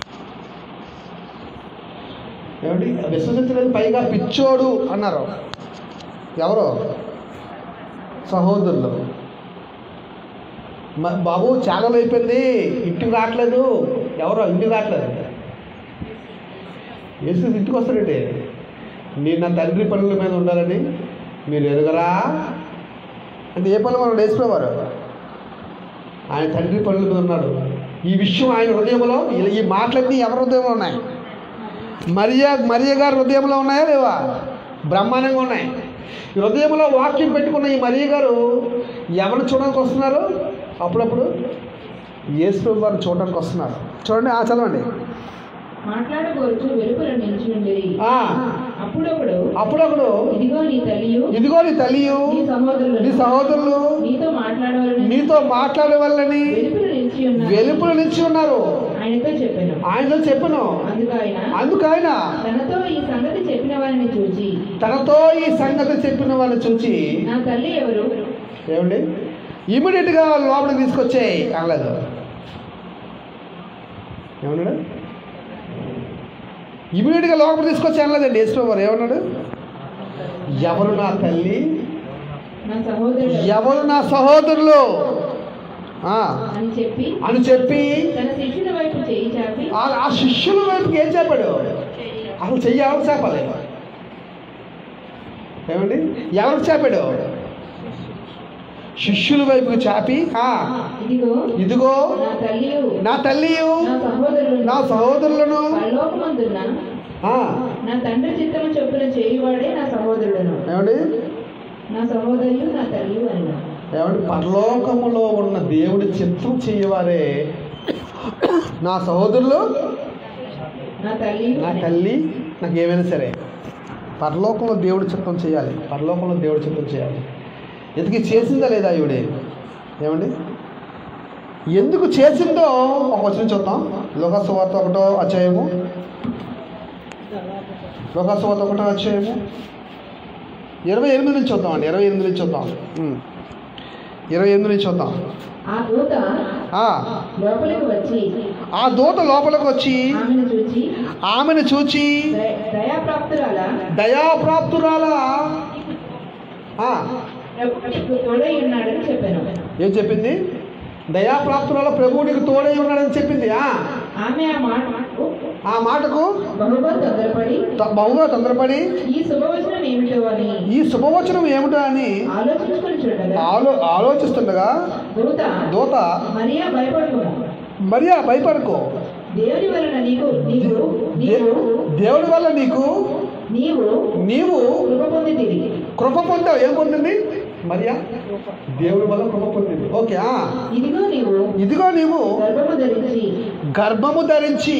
ఏమండి? విశ్వసించలేదు. పైగా పిచ్చోడు అన్నారు. ఎవరో? సహోదరులు. బాబు చాలా అయిపోయింది, ఇంటికి రావట్లేదు. ఎవరో ఇంటికి రావట్లేదు. యేసు ఇంటికి వస్తాడండి. నేను నా తండ్రి పనుల మీద ఉండాలని మీరు ఎరుగరా అంటే ఏ పనులు మనం వేసుకోవారు? ఆయన తండ్రి పనుల మీద ఉన్నాడు. ఈ విషయం ఆయన హృదయంలో, ఈ మాటలన్నీ ఎవరి హృదయంలో ఉన్నాయి? మరియ మరియ గారి హృదయంలో ఉన్నాయా లేవా? బ్రహ్మాండంగా ఉన్నాయి. ఈ హృదయంలో వాక్యం పెట్టుకున్న ఈ మరియ గారు ఎవరిని చూడడానికి వస్తున్నారు? అప్పుడప్పుడు యేసు ప్రభు వారిని చూడడానికి వస్తున్నారు. చూడండి, ఆ చదవండి. మాట్లాడబోచు వెలుపల నిలిచియుండిరి. అప్పుడప్పుడు అప్పుడప్పుడు ఇదిగో నీ తల్లియు ఇదిగో నీ తల్లియు నీ సహోదరులు నీ సహోదరులు నీతో మాట్లాడవలని నీతో మాట్లాడవలని వెలుపల నిలిచి ఉన్నారు వెలుపల నిలిచి ఉన్నారు. ఆయనతో చెప్పాను ఆయనతో చెప్పను అందుకైన అందుకైన తనతో ఈ సంగతి చెప్పిన వారిని చూచి తనతో ఈ సంగతి చెప్పిన వారిని చూచి నా తల్లి ఎవరు? ఏమండి? ఇమీడియట్గా లోపలికి తీసుకొచ్చేయి అనలేదు. ఏమన్నాడు? ఇమీడియట్గా లోపలికి తీసుకొచ్చి అనలేదండి. యేసు వారు ఏమన్నాడు? ఎవరు నా తల్లి, ఎవరు నా సహోదరులు అని చెప్పి అని చెప్పి తన శిష్యుల వైపు చేయి చాపి ఆ శిష్యుల వైపుకి ఏం చెప్పాడు? అసలు చెయ్యి ఎవరికి చేపాలి? ఏమండి? ఎవరికి చేపాడు? శిష్యుల వైపుకి చాపి ఇదిగో ఇదిగో నా తల్లియు నా తల్లియు నా సహోదరులను పరలోకమందున్న నా తండ్రి చిత్తము చొప్పున చేయువాడే నా సహోదరులను. ఏమండి? నా సహోదరులు నా తల్లి అన్న. ఏమండి? పరలోకములో ఉన్న దేవుడి చిత్తం చేయవారే నా సహోదరులు, నా తల్లి నా తల్లి. నాకు ఏమైనా సరే పరలోకంలో దేవుడి చిత్తం చేయాలి. పరలోకంలో దేవుడి చిత్తం చేయాలి. ఎందుకు చేసిందా లేదా ఈవిడే? ఏమండి? ఎందుకు చేసిందో ఒక వచనం చూద్దాం. లోకాసు వార్త ఒకటో అధ్యాయము లోకాసు వార్త ఒకటో అధ్యాయము ఇరవై ఎనిమిది నుంచి చూద్దాం అండి. ఇరవై ఎనిమిది నుంచి చూద్దాం. ఇరవై ఎనిమిది నుంచి చూద్దాం. ఆ దూత లోపలికి వచ్చి ఆ దూత లోపలికి వచ్చి ఆమెను చూచి ఆమెను చూచి దయాప్రాప్తురాలా దయాప్రాప్తురాలా తోడై ఉన్నాడని చెప్పాను. ఏం చెప్పింది? దయాప్రాప్తురాల ప్రభువు నీకు తోడై ఉన్నాడని చెప్పింది. ఆమె ఆ మాట ఆ మాటకు బహుగా తొందరపడి త- బహుగా తొందరపడి ఈ శుభవచనం ఏమిటో అని ఈ శుభవచనం ఏమిటో అని ఆలోచించుకొని చూడగా ఆలో ఆలోచిస్తుండగా దూత దూత మరియా భయపడుకో, మరియా భయపడకు, దేవుని వలన నీకు నీకు దే- నీవు దేవుడి వల్ల నీకు నీవు నీవు కృప పొందితివి. కృప పొందావు. ఏం పొందింది మరియా? దేవుడి వల్ల కృప పొందింది. ఓకే. ఆ. ఇదిగో నీవు ఇదిగో నీవు గర్భము ధరించి గర్భము ధరించి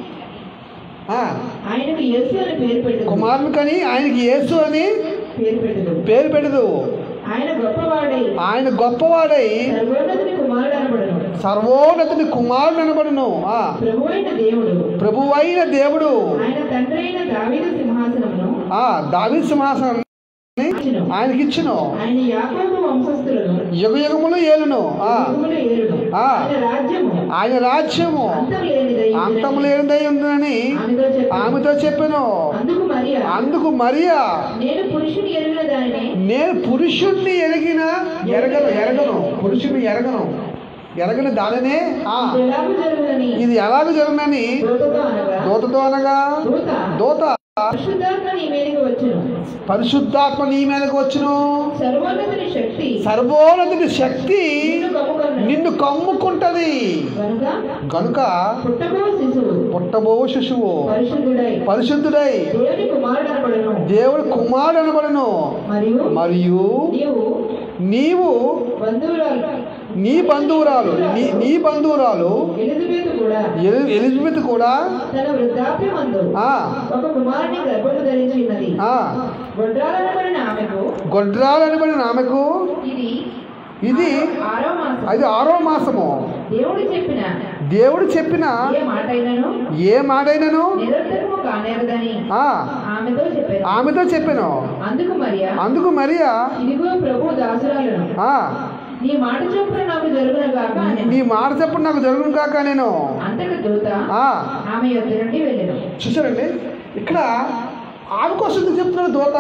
ఆ, ఆయనకు యేసు అని పేరు పెట్టు కుమారుని కని ఆయనకి యేసు అని పేరు పెట్టు పేరు పెడదు. ఆయన గొప్పవాడై ఆయన గొప్పవాడై సర్వోన్నతుని కుమారుడు అనబడును. సర్వోన్నతుని కుమారుడు అనబడును. ఆ, ప్రభువైన దేవుడు ప్రభువైన దేవుడు ఆయన తండ్రి అయిన దావీదు సింహాసనమును ఆ దావీదు సింహాసనాన్ని ఇచ్చెను. ఆయనకిచ్చును. ఆయన యాకోబు వంశస్థులను యుగ యుగములు ఏలును. ఆ, యుగములు ఏలును. ఆ. ఆయన రాజ్యము ఆయన రాజ్యము అంతం లేనిదై అంతము లేనిదై ఉందని ఆమెతో చెప్పెను. ఆమెతో చెప్పాను. అందుకు మరియా అందుకు మరియా నేను పురుషుని ఎరిగిన దానిని నేను పురుషుణ్ణి ఎరిగిన ఎరగను ఎరగను పురుషుని ఎరగను ఎరగని దానినే ఆ ఎలాగూ జరుగునని ఇది ఎలాగ జరుగునని దూతతో అనగా దూతతో అనగా దూత దూత పరిశుద్ధాత్మ నీ మీదకి వచ్చును. పరిశుద్ధాత్మ నీ మీదకి వచ్చును. సర్వోన్నతుని శక్తి సర్వోన్నతుని శక్తి నిన్ను కమ్ముకొనును. నిన్ను కమ్ముకుంటది. కనుక గనుక పుట్టబో శిశువు పుట్టబో శిశువు పరిశుద్ధుడై పరిశుద్ధుడై దేవుని కుమారుడు అనబడును. దేవుడు కుమారుడు అనబడును. మరియు మరియు నీవు నీవు బంధువురాలు నీ బంధువురాలు నీ నీ బంధువురాలు ఎలిజబెత్ కూడా ఎలి- ఎలిజబెత్ కూడా తన వృద్ధాప్యమందు ఆ ఒక కుమారుని గర్భము ధరించినది. ఆ గొడ్రాలనబడిన ఆమెకు గొడ్రాలనబడిన ఆమెకు ఇది ఇది ఆరో మాసం. అది ఆరో మాసము. దేవుడు చెప్పిన దేవుడు చెప్పిన ఏ మాటైనను ఏ మాటైనను నిరర్థకము కానేరదని ఆ ఆమెతో చెప్పారు. ఆమెతో చెప్పాను. అందుకు మరియా అందుకు మరియా ఇదిగో ప్రభు దాసురాలను ఆ నీ మాట చొప్పున నాకు జరుగున గాక అనెను. నీ మాట చెప్పు నాకు జరుగును కాక నేను అంతట దూత ఆ ఆమె యొద్ద నుండి వెళ్ళెను. చూసారండి ఇక్కడ ఆమె కోసం ఎందుకు చెప్తున్నాడు దోత?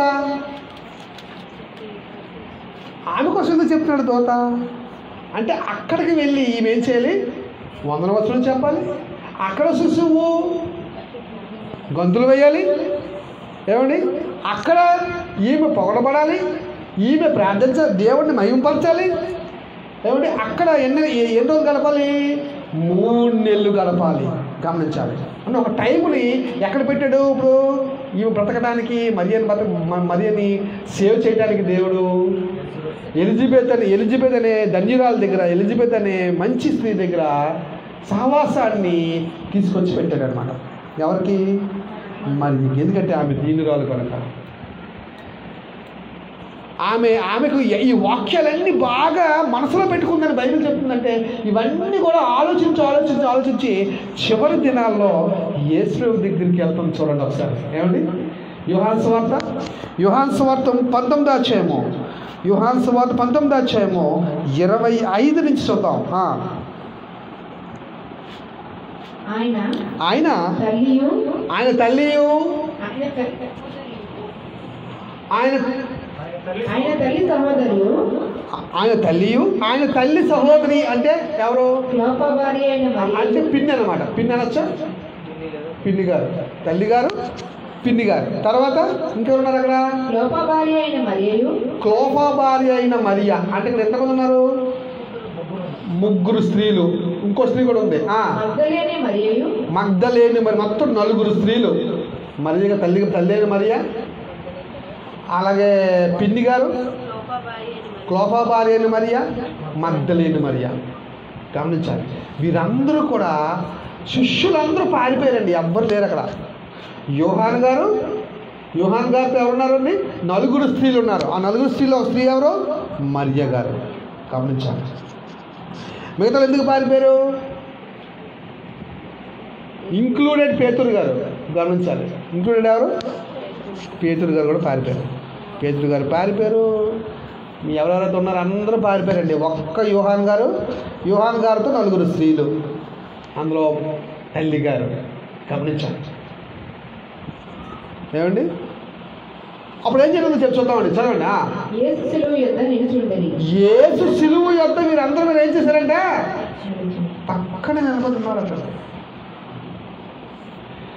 ఆమె కోసం ఎందుకు చెప్తున్నాడు దోత అంటే అక్కడికి వెళ్ళి ఈమె ఏం చేయాలి? వందన వచనం చెప్పాలి. అక్కడ శిశువు గంతులు వేయాలి. ఏమండి అక్కడ ఈమె పొగడబడాలి. ఈమె ప్రార్థించ దేవుడిని మహింపరచాలి. ఏమంటే అక్కడ ఎన్ని ఎన్ని రోజులు గడపాలి? మూడు నెలలు గడపాలి. గమనించాలి. అంటే ఒక టైంని ఎక్కడ పెట్టాడు? ఇప్పుడు ఈమె బ్రతకడానికి మరియని బ్రత మరియని సేవ్ చేయడానికి దేవుడు ఎలిజబెత్ అని ఎలిజబెత్ అనే ధన్యురాల దగ్గర ఎలిజబెత్ అనే మంచి స్త్రీ దగ్గర సహవాసాన్ని తీసుకొచ్చి పెట్టాడు అనమాట. ఎవరికి? మరి ఎందుకంటే ఆమె దీనురాలు కనుక ఆమె ఆమెకు ఈ వాక్యాలన్నీ బాగా మనసులో పెట్టుకుందని బైబిల్ చెప్తుందంటే ఇవన్నీ కూడా ఆలోచించి ఆలోచించి ఆలోచించి చివరి దినాల్లో యేసు దగ్గరికి వెళ్తాం. చూడండి ఒకసారి. ఏమండి యోహాను సువార్త యోహాను సువార్త పంతొమ్మిది అధ్యాయము యోహాను సువార్త పంతొమ్మిది అధ్యాయము ఇరవై ఐదు నుంచి చూద్దాం. ఆయన ఆయన తల్లియు ఆయన తల్లియు ఆయన తల్లి- ఆయన ఆయన తల్లి సహోదరులు ఆయన తల్లియు ఆయన తల్లి సహోదరి అంటే ఎవరు? క్లోప భార్య అయిన మరియ అంటే పిన్ని అనమాట. పిన్ని అనొచ్చా? పిన్ని గారు, తల్లి గారు, పిన్ని గారు. తర్వాత ఇంకెవరున్నారు అక్కడ? క్లోప భార్య అయిన మరియయు క్లోఫా భార్య అయిన మరియా. అంటే ఇక్కడ ఎంతమంది ఉన్నారు? ముగ్గురు స్త్రీలు. ఇంకో స్త్రీ కూడా ఉంది. ఆ మగ్దలేనే మరియయు మగ్దలేని మరి మొత్తం నలుగురు స్త్రీలు. మరియ తల్లి తల్లి అయిన మరియా, అలాగే పిన్ని గారు, క్లోఫా భార్య అయిన మరియా, మగ్దలేని మరియా. గమనించాలి. వీరందరూ కూడా శిష్యులందరూ పారిపోయారండి. ఎవ్వరు లేరు అక్కడ. యోహాన్ గారు యోహాన్ గారితో ఎవరున్నారండి? నలుగురు స్త్రీలు ఉన్నారు. ఆ నలుగురు స్త్రీలో ఒక స్త్రీ ఎవరు? మరియ గారు. గమనించాలి. మిగతా ఎందుకు పారిపోయారు? ఇంక్లూడెడ్ పేతురు గారు. గమనించాలి. ఇంక్లూడెడ్ ఎవరు? పేతురు గారు కూడా పారిపోయారు. పేతురు గారు పారిపోయారు. మీ ఎవరెవరైతే ఉన్నారో అందరూ పారిపోయారండి. ఒక్క యోహాన్ గారు యోహాన్ గారితో నలుగురు స్త్రీలు, అందులో తల్లి గారు. గమనించాలి. ఏమండి అప్పుడు ఏం జరిగిందో చెప్పి చూద్దామండి. చదవండి. యేసు శిలువ యొద్ద నిలుచుండెను. యేసు సిలువ యొద్ద వీరందరూ మీరు ఏం చేశారంటే పక్కనే నిలబడుతున్నారు. అక్కడ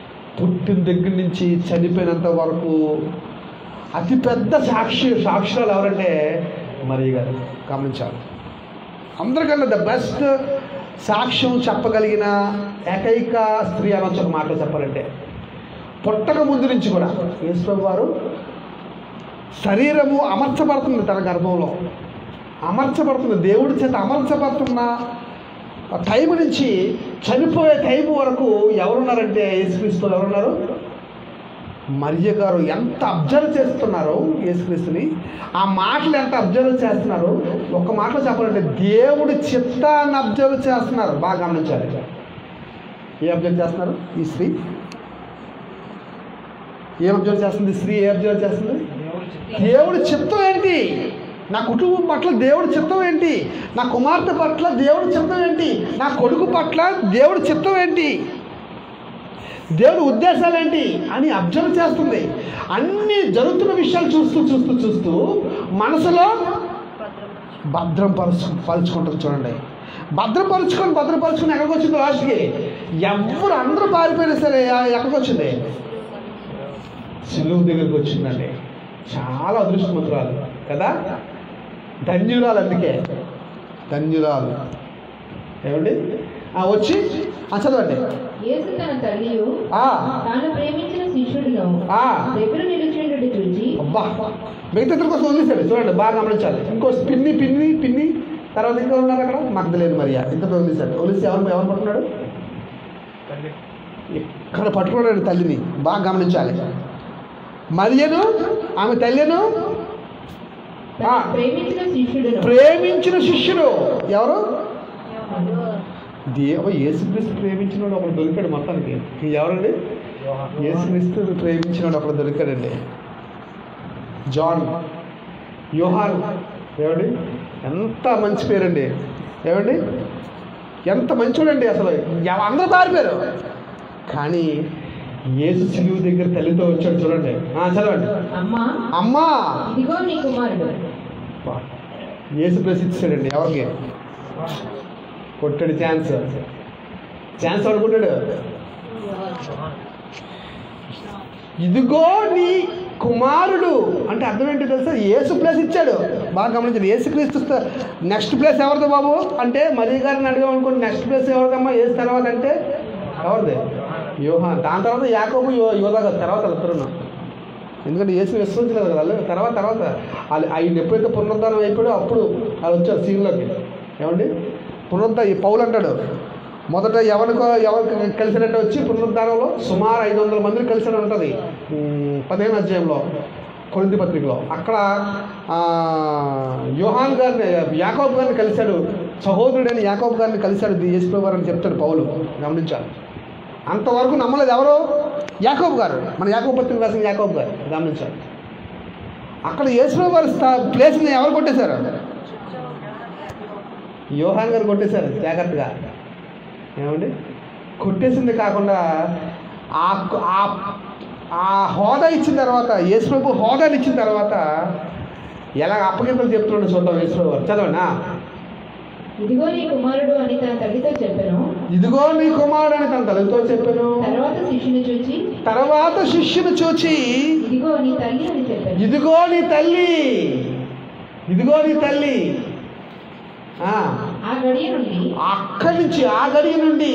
పుట్టిన దగ్గర నుంచి చనిపోయినంత వరకు అతిపెద్ద సాక్షి సాక్షురాలు ఎవరంటే మరియ గారు. గమనించాలి. అందరికన్నా ద బెస్ట్ సాక్ష్యం చెప్పగలిగిన ఏకైక స్త్రీ అనొచ్చు ఒక మాటలో చెప్పాలంటే. పుట్టక ముందు నుంచి కూడా యేసుప్రభు వారు శరీరము అమర్చబడుతుంది, తన గర్భంలో అమర్చబడుతుంది, దేవుడి చేత అమర్చబడుతున్న టైం నుంచి చనిపోయే టైం వరకు ఎవరున్నారంటే యేసుక్రీస్తు ఎవరున్నారు? మరియ గారు. ఎంత అబ్జర్వ్ చేస్తున్నారు యేసుక్రీస్తుని, ఆ మాటలు ఎంత అబ్జర్వ్ చేస్తున్నారు. ఒక మాటలో చెప్పాలంటే దేవుడి చిత్తాన్ని అబ్జర్వ్ చేస్తున్నారు. బాగా గమనించాలి. ఏ అబ్జర్వ్ చేస్తున్నారు ఈ స్త్రీ? ఏం అబ్జర్వ్ చేస్తుంది స్త్రీ? ఏ అబ్జర్వ్ చేస్తుంది? దేవుడి చిత్తం ఏంటి, నా కుటుంబం పట్ల దేవుడి చిత్తం ఏంటి, నా కుమార్తె పట్ల దేవుడి చిత్తం ఏంటి, నా కొడుకు పట్ల దేవుడి చిత్తం ఏంటి, దేవుడి ఉద్దేశాలు ఏంటి అని అబ్జర్వ్ చేస్తుంది. అన్ని జరుగుతున్న విషయాలు చూస్తూ చూస్తూ చూస్తూ మనసులో భద్రం పరుచు పరుచుకుంటుంది. చూడండి, భద్రపరుచుకొని భద్రపరుచుకొని ఎక్కడికి వచ్చింది? లాస్ట్కి ఎవరు అందరూ పారిపోయినా సరే ఎక్కడికి వచ్చింది? సిలువ దగ్గరికి వచ్చిందండి. చాలా అదృష్టవంతురాలు కదా, ధన్యురాలు. అందుకే ధన్యురాలు. ఏమండి వచ్చి చదవండి. యేసు తన తల్లియు ఆ తాను ప్రేమించిన శిష్యుడును ఆ దగ్గర నిలిచిండు చూచి అబ్బా మిగతా ఇద్దరి కోసం వదిలేశాడు. చూడండి, బాగా గమనించాలి. ఇంకో పిన్ని పిన్ని పిన్ని తర్వాత ఇంకా ఉన్నారు అక్కడ, మగ్ధలేని మరియా. ఇంతతో వదిలేశాడు. వదిలేసి ఎవరు ఎవరు పట్టుకున్నాడు? ఇక్కడ పట్టుకున్నాడు తల్లిని. బాగా గమనించాలి. మరియను, ఆమె తల్లిను, ప్రేమించిన శిష్యుడు. ప్రేమించిన శిష్యుడు ఎవరు? దేవ యేసుక్రీస్తు ప్రేమించిన వాడు ఒకడు దొరికాడు మొత్తానికి. ఎవరండి? యేసుక్రీస్తు ప్రేమించిన వాడు ఒకడు దొరికాడండి. జాన్, యోహాన్. ఏమండి ఎంత మంచి పేరండి. ఏమండి ఎంత మంచోడండి. అసలు అందరూ పారిపోయారు, కానీ యేసు సిలువ దగ్గర తల్లితో వచ్చాడు. చూడండి, చదవండి. అమ్మా అమ్మా ఇదిగో నీ కుమారుడు. యేసు ప్రసిద్ధిస్తాడండి. ఎవరికి కొట్టాడు? ఛాన్స్ ఛాన్స్ అనుకుంటాడు. ఇదిగో నీ కుమారుడు అంటే అర్థం ఏంటి తెలుసా? యేసు ప్లేస్ ఇచ్చాడు. బాగా గమనించండి. యేసుక్రీస్తు నెక్స్ట్ ప్లేస్ ఎవరిది బాబు అంటే మరియ గారిని అడిగామనుకోండి, నెక్స్ట్ ప్లేస్ ఎవరిదమ్మా యేసు తర్వాత అంటే ఎవరిది? యోహాన్. దాని తర్వాత యాకోబు, యోధా గారు తర్వాత వెళ్తున్నా. ఎందుకంటే యేసు విశ్వసించలేదు కదా వాళ్ళు. తర్వాత తర్వాత వాళ్ళు ఆయన ఎప్పుడైతే పునరుద్ధానం అయిపోయాడో అప్పుడు వాళ్ళు వచ్చారు సీన్లోకి. ఏమండి పునరుద్ధ ఈ పౌలు అంటాడు, మొదట ఎవరికో ఎవరికి కలిసినట్టు వచ్చి పునరుద్ధానంలో సుమారు ఐదు వందల మందిని కలిసిన ఉంటుంది పదిహేను అధ్యాయంలో కొరింథీ పత్రికలో. అక్కడ యోహాన్ గారిని, యాకోబు గారిని కలిశాడు. సహోదరుడైన యాకోబు గారిని కలిశాడు యేసుప్రభువు అని చెప్తాడు పౌలు. గమనించాలి. అంతవరకు నమ్మలేదు ఎవరు? యాకోబు గారు. మన యాకోబు పత్రిక రాసిన యాకోబు గారు. గమనించాలి. అక్కడ యేసుప్రభువు గారి ప్లేస్ని ఎవరు కొట్టేశారు? యోహాన్ గారు కొట్టేశారు జాగ్రత్తగా. ఏమండి కొట్టేసింది కాకుండా ఆ హోదా ఇచ్చిన తర్వాత, యేసుప్రభు హోదాని ఇచ్చిన తర్వాత ఎలా అప్పగింతలు చెప్తున్నాడు చూద్దాం. యేసుప్రభు గారు చదవండి. ఇదిగో నీ కుమారుడు అని తన తల్లితో చెప్పాను. ఇదిగో నీ కుమారుడు అని తన తల్లితో చెప్పాను. తర్వాత శిష్యుని చూచి తర్వాత శిష్యుని చూచి ఇదిగో నీ తల్లి అని చెప్పాను. ఇదిగో నీ తల్లి, ఇదిగో నీ తల్లి. ఆ గడియ నుండి, అక్కడి నుంచి ఆ గడియ నుండి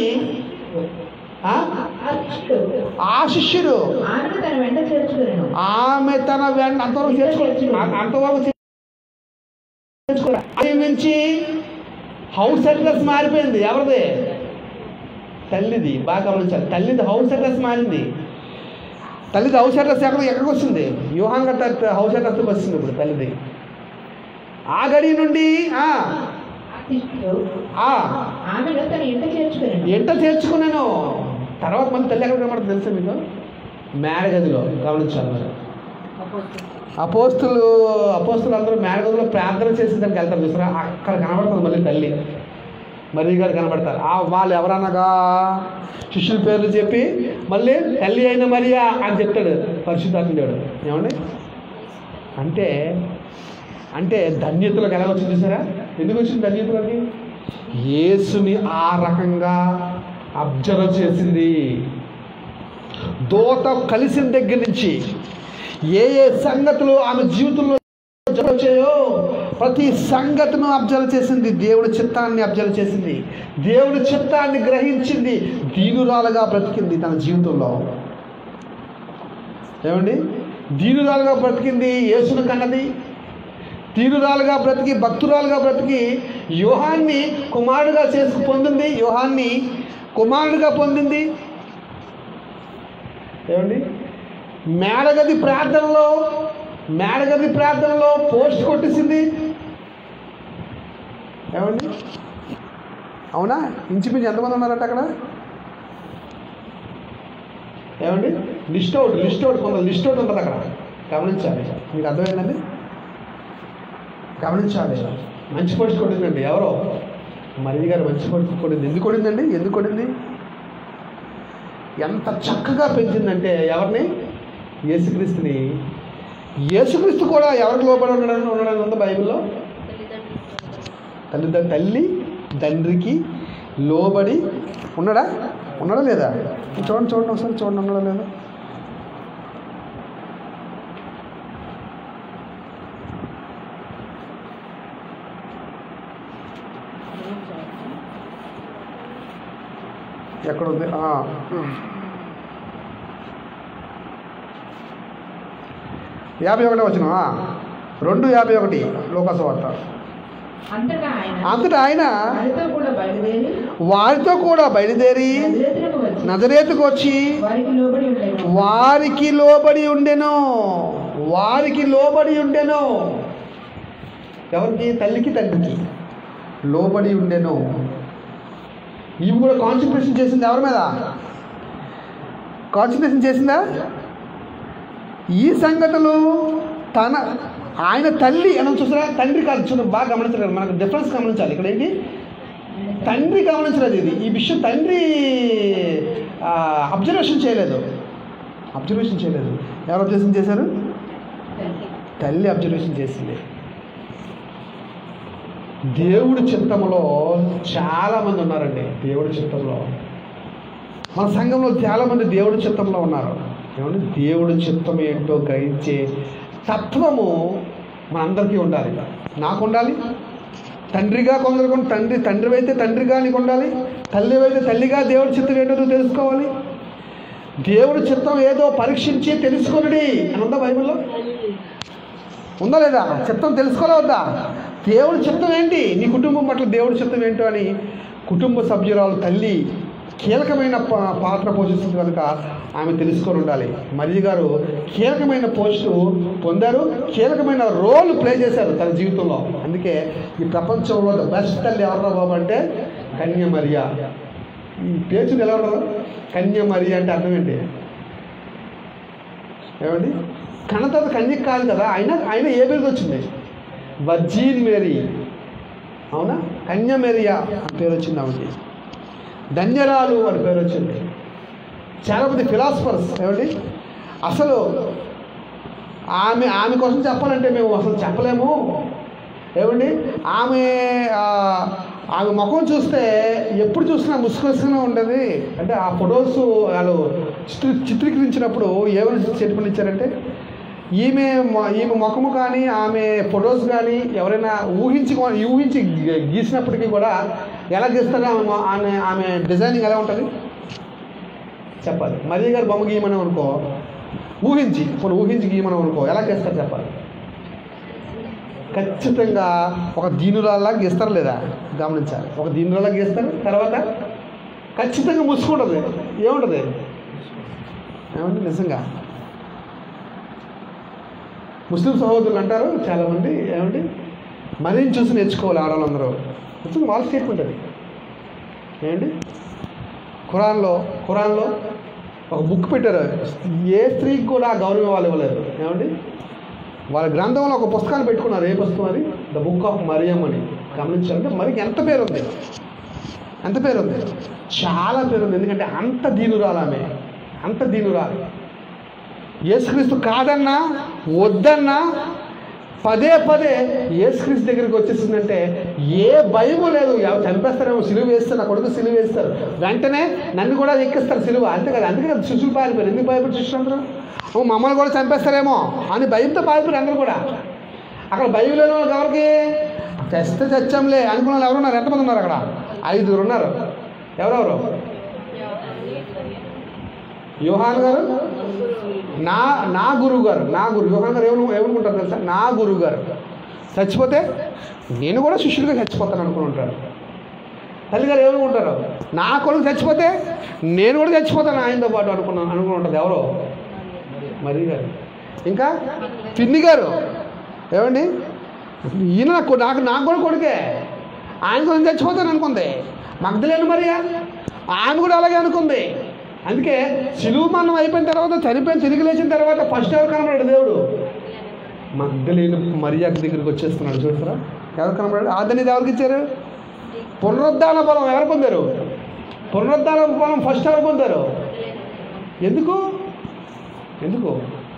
ఆ శిష్యుడు ఆమె తన వెంట చేర్చుకున్నాను. ఆమె తన వెంట అంతవరకు చేర్చుకో అంతవరకు నుంచి హౌస్ అడ్రస్ మారిపోయింది. ఎవరిది? తల్లిది. బాగా గమనించాలి. తల్లిది హౌస్ అడ్రస్ మారింది. తల్లిది హౌస్ అడ్రస్ ఎక్కడ ఎక్కడికి వస్తుంది? యోహాన్ గారి హౌస్ అడ్రస్కి వస్తుంది ఇప్పుడు తల్లిది. ఆ గడి నుండి ఎంట చేర్చుకున్నాను. తర్వాత మళ్ళీ తల్లి ఎక్కడ కనబడుతుంది తెలుసా మీకు? మేడగదిలో. గమనించాలి. మరి అపోస్తులు అపోస్తులు అందరూ మేడగదిలో ప్రార్థన చేసేదానికి వెళ్తారు చూసారా, అక్కడ కనబడుతుంది మళ్ళీ తల్లి. మరియ గారు కనబడతారు. ఆ వాళ్ళు ఎవరనగా శిష్యుల పేర్లు చెప్పి మళ్ళీ తల్లి అయిన మరియా అని చెప్తాడు పరిశుద్ధాత్ముడు. ఏమండి అంటే అంటే ధన్యతలకు ఎలా వచ్చింది చూసారా? ఎందుకు వచ్చింది ధన్యతలకి? యేసుని ఆ రకంగా అబ్జర్వ్ చేసింది. దోత కలిసిన దగ్గర నుంచి ఏ ఏ సంగతులు ఆమె జీవితంలో వచ్చాయో ప్రతి సంగతిను అబ్జర్వ్ చేసింది. దేవుడి చిత్తాన్ని అబ్జర్వ్ చేసింది. దేవుడి చిత్తాన్ని గ్రహించింది. దీనురాలుగా బ్రతికింది తన జీవితంలో. ఏమండి, దీనురాలుగా బ్రతికింది. యేసును కన్నది. దీనురాలుగా బ్రతికి భక్తురాలుగా బ్రతికి యోహాన్ని కుమారుడుగా చేసి పొందింది. యోహాన్ని కుమారుడుగా పొందింది. ఏమండి, మేడగది ప్రార్థనలో మేడగది ప్రార్థనలో పోస్ట్ కొట్టేసింది. ఏమండి, అవునా? ఇంచుమించు ఎంతమంది ఉన్నారట అక్కడ? ఏమండి, లిస్ట్ అవుట్ లిస్ట్ అవుట్ కొంత లిస్ట్ అవుట్ ఉంటుంది అక్కడ. గమనించాలి. మీకు అర్థమైందండి? గమనించాలి. మంచి పోస్ట్ కొట్టిందండి. ఎవరో మరి గారు మంచి పోస్ట్ కొట్టింది. ఎందుకు కొట్టిందండి? ఎందుకు కొట్టింది? ఎంత చక్కగా పెంచిందంటే ఎవరిని? యేసుక్రీస్తుని. యేసుక్రీస్తు కూడా ఎవరికి లోబడి ఉండడానికి ఉండడానికి ఉందా బైబిల్లో? తల్లి తల్లి తండ్రికి లోబడి ఉన్నాడా? ఉన్నాడా లేదా? చూడండి చూడండి ఒకసారి చూడండి, ఉన్నాడా లేదా? ఎక్కడ ఉంది? యాభై ఒకటి వచ్చిన రెండు యాభై ఒకటి లోకాసు వార్త. అంతటా ఆయన వారితో కూడా బయలుదేరి నజరేతుకు వచ్చి వారికి లోబడి ఉండెను. వారికి లోబడి ఉండెను. ఎవరికి? తల్లికి తండ్రికి లోబడి ఉండెను. ఇవి కూడా కాన్సన్ట్రేషన్ చేసింది ఎవరి మీద? కాన్సన్ట్రేషన్ చేసిందా? ఈ సంగతులు తన ఆయన తల్లి అని చూసారా? తండ్రి కాదు. చూడండి, బాగా గమనించాలి. మనకు డిఫరెన్స్ గమనించాలి. ఇక్కడ ఏంటి? తండ్రి గమనించలేదు. ఇది ఈ విషయం తండ్రి అబ్జర్వేషన్ చేయలేదు. అబ్జర్వేషన్ చేయలేదు. ఎవరు అబ్జర్వేషన్ చేశారు? తల్లి అబ్జర్వేషన్ చేసింది. దేవుడి చిత్తంలో చాలామంది ఉన్నారండి. దేవుడి చిత్తంలో మన సంఘంలో చాలామంది దేవుడి చిత్తంలో ఉన్నారు. ఏమంటే దేవుడి చిత్తం ఏంటో గ్రహించే తత్వము మనందరికీ ఉండాలి. నాకు ఉండాలి. తండ్రిగా కొందరు తండ్రి తండ్రి అయితే తండ్రిగా నీకు ఉండాలి. తల్లి అయితే తల్లిగా దేవుడి చిత్తం ఏంటో నువ్వు తెలుసుకోవాలి. దేవుడి చిత్తం ఏదో పరీక్షించి తెలుసుకొనుడి అని ఉందా బైబిల్లో? ఉందా లేదా? చిత్తం తెలుసుకోలే వద్దా? దేవుడి చిత్తం ఏంటి, నీ కుటుంబం పట్ల దేవుడి చిత్తం ఏంటో అని కుటుంబ సభ్యురాలు తల్లి కీలకమైన పాత్ర పోషిస్తుంది కనుక ఆమె తెలుసుకొని ఉండాలి. మరియ గారు కీలకమైన పోస్టు పొందారు. కీలకమైన రోల్ ప్లే చేశారు తన జీవితంలో. అందుకే ఈ ప్రపంచంలో బెస్ట్ తల్లి ఎవరో బాబు అంటే కన్య మరియ. ఈ పేరు ఎలా ఉండదు? కన్య మరియ అంటే అర్థం ఏంటి? ఏమండి, కన్నతత కన్యక కాదు కదా. ఆయన ఆయన ఏ పేరుకి వచ్చింది? Virgin Mary. అవునా? కన్య మేరియా అని పేరు వచ్చింది ఆమెకి. ధన్యరాలు అని పేరు వచ్చింది. చాలామంది ఫిలాసఫర్స్ ఏమండి అసలు ఆమె ఆమె కోసం చెప్పాలంటే మేము అసలు చెప్పలేము. ఏమండి, ఆమె ఆమె ముఖం చూస్తే ఎప్పుడు చూసినా ముసుగుగా ఉండేది. అంటే ఆ ఫొటోస్ వాళ్ళు చిత్రీ చిత్రీకరించినప్పుడు ఏమైనా స్టేట్మెంట్ ఇచ్చారంటే ఈమె ఈమె ముఖము కానీ ఆమె ఫొటోస్ కానీ ఎవరైనా ఊహించి ఊహించి గీసినప్పటికీ కూడా ఎలా గీస్తారో ఆమె ఆమె ఆమె డిజైనింగ్ ఎలా ఉంటుంది చెప్పాలి. మరియ గారు బొమ్మ గీయమని అనుకో, ఊహించి ఇప్పుడు ఊహించి గీయమని అనుకో, ఎలా గీస్తారు చెప్పాలి. ఖచ్చితంగా ఒక దీనురాల్లా గీస్తారు లేదా? గమనించాలి. ఒక దీనురాల్లా గీస్తారు. తర్వాత ఖచ్చితంగా ముసుకుంటుంది. ఏముంటుంది? ఏమంటే నిజంగా ముస్లిం సహోదరులు అంటారు చాలామంది, ఏమంటే మరీని చూసి నేర్చుకోవాలి ఆడవాళ్ళందరూ. నిజంగా వాళ్ళ స్టేట్మెంట్ అది. ఏమండి, ఖురాన్లో ఖురాన్లో ఒక బుక్ పెట్టారు. ఏ స్త్రీకి కూడా గౌరవం వాళ్ళు ఇవ్వలేదు. ఏమండి, వాళ్ళ గ్రంథంలో ఒక పుస్తకాన్ని పెట్టుకున్నారు. ఏ పుస్తకం అది? ద బుక్ ఆఫ్ మరియం అని. గమనించాలంటే మరికి ఎంత పేరు ఉంది? ఎంత పేరు ఉంది? చాలా పేరు ఉంది. ఎందుకంటే అంత దీనురాలు ఆమె, అంత దీనురాలు. యేసుక్రీస్తు కాదన్నా వద్దన్నా పదే పదే యేసుక్రీస్తు దగ్గరికి వచ్చేసిందంటే ఏ భయము లేదు. ఎవరు చంపేస్తారేమో, సిలువ వేస్తారు, నా కొడుకు సిలువ వేస్తారు, వెంటనే నన్ను కూడా ఎక్కిస్తారు సిలువ, అంతే కదా. అందుకే కదా శిష్యులు పారిపోయారు. ఎందుకు భయపడి శిష్యులు అందరూ? మమ్మల్ని కూడా చంపేస్తారేమో అని భయంతో పారిపోయారు అందరూ కూడా. అక్కడ భయం లేని వాళ్ళకి ఎవరికి తెస్తే చచ్చంలే అనుకున్న వాళ్ళు ఎవరున్నారు? ఎంతమంది ఉన్నారు అక్కడ? ఐదుగురు ఉన్నారు. ఎవరెవరు? యోహాన్ గారు, నా నా గురువు గారు నా గురు యోహాన్ గారు ఎవరు ఏమనుకుంటారు తెలుసా? నా గురువు గారు చచ్చిపోతే నేను కూడా శిష్యుడిగా చచ్చిపోతాను అనుకుని ఉంటారు. తల్లిగారు ఏమనుకుంటారు? నా కొడుకు చచ్చిపోతే నేను కూడా చచ్చిపోతాను ఆయనతో పాటు అనుకున్నాను అనుకుని ఉంటుంది. ఎవరో మరి గారు. ఇంకా పిన్ని గారు ఏమండి, ఈయన నాకు నాకు నాకు కూడా కొడుకే, ఆయన కూడా చచ్చిపోతాను అనుకుంది. మగ్ధలేను మరియా ఆమె కూడా అలాగే అనుకుంది. అందుకే సిలువ మరణం అయిపోయిన తర్వాత, చనిపోయిన తిరిగి లేచిన తర్వాత ఫస్ట్ ఎవరు కనబడాడు? దేవుడు మగ్ధలేను మరియా దగ్గరికి వచ్చేస్తున్నాడు. చూస్తారా ఎవరు కనబడాడు? ఆదనేది ఎవరికి ఇచ్చారు? పునరుద్ధాన బలం ఎవరు పొందారు? పునరుద్ధాన బలం ఫస్ట్ ఎవరు పొందారు? ఎందుకు ఎందుకు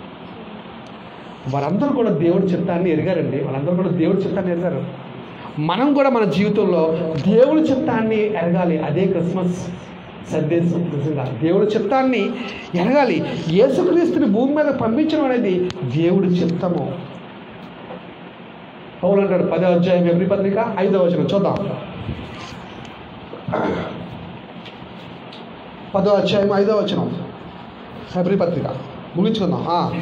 వారందరూ కూడా దేవుడి చిత్తాన్ని ఎరిగారండి. వాళ్ళందరూ కూడా దేవుడి చిత్తాన్ని ఎరిగారు. మనం కూడా మన జీవితంలో దేవుడి చిత్తాన్ని ఎరగాలి. అదే క్రిస్మస్ సందేశం. నిజంగా దేవుడి చిత్తాన్ని ఎరగాలి. యేసుక్రీస్తుని భూమి మీద పంపించడం అనేది దేవుడి చిత్తము. పౌలు అంటాడు పదో అధ్యాయం ఎబ్రీ పత్రిక ఐదవ వచనం చూద్దాం. పదో అధ్యాయం ఐదవ వచనం ఎబ్రీ పత్రిక ముగించుకుందాం.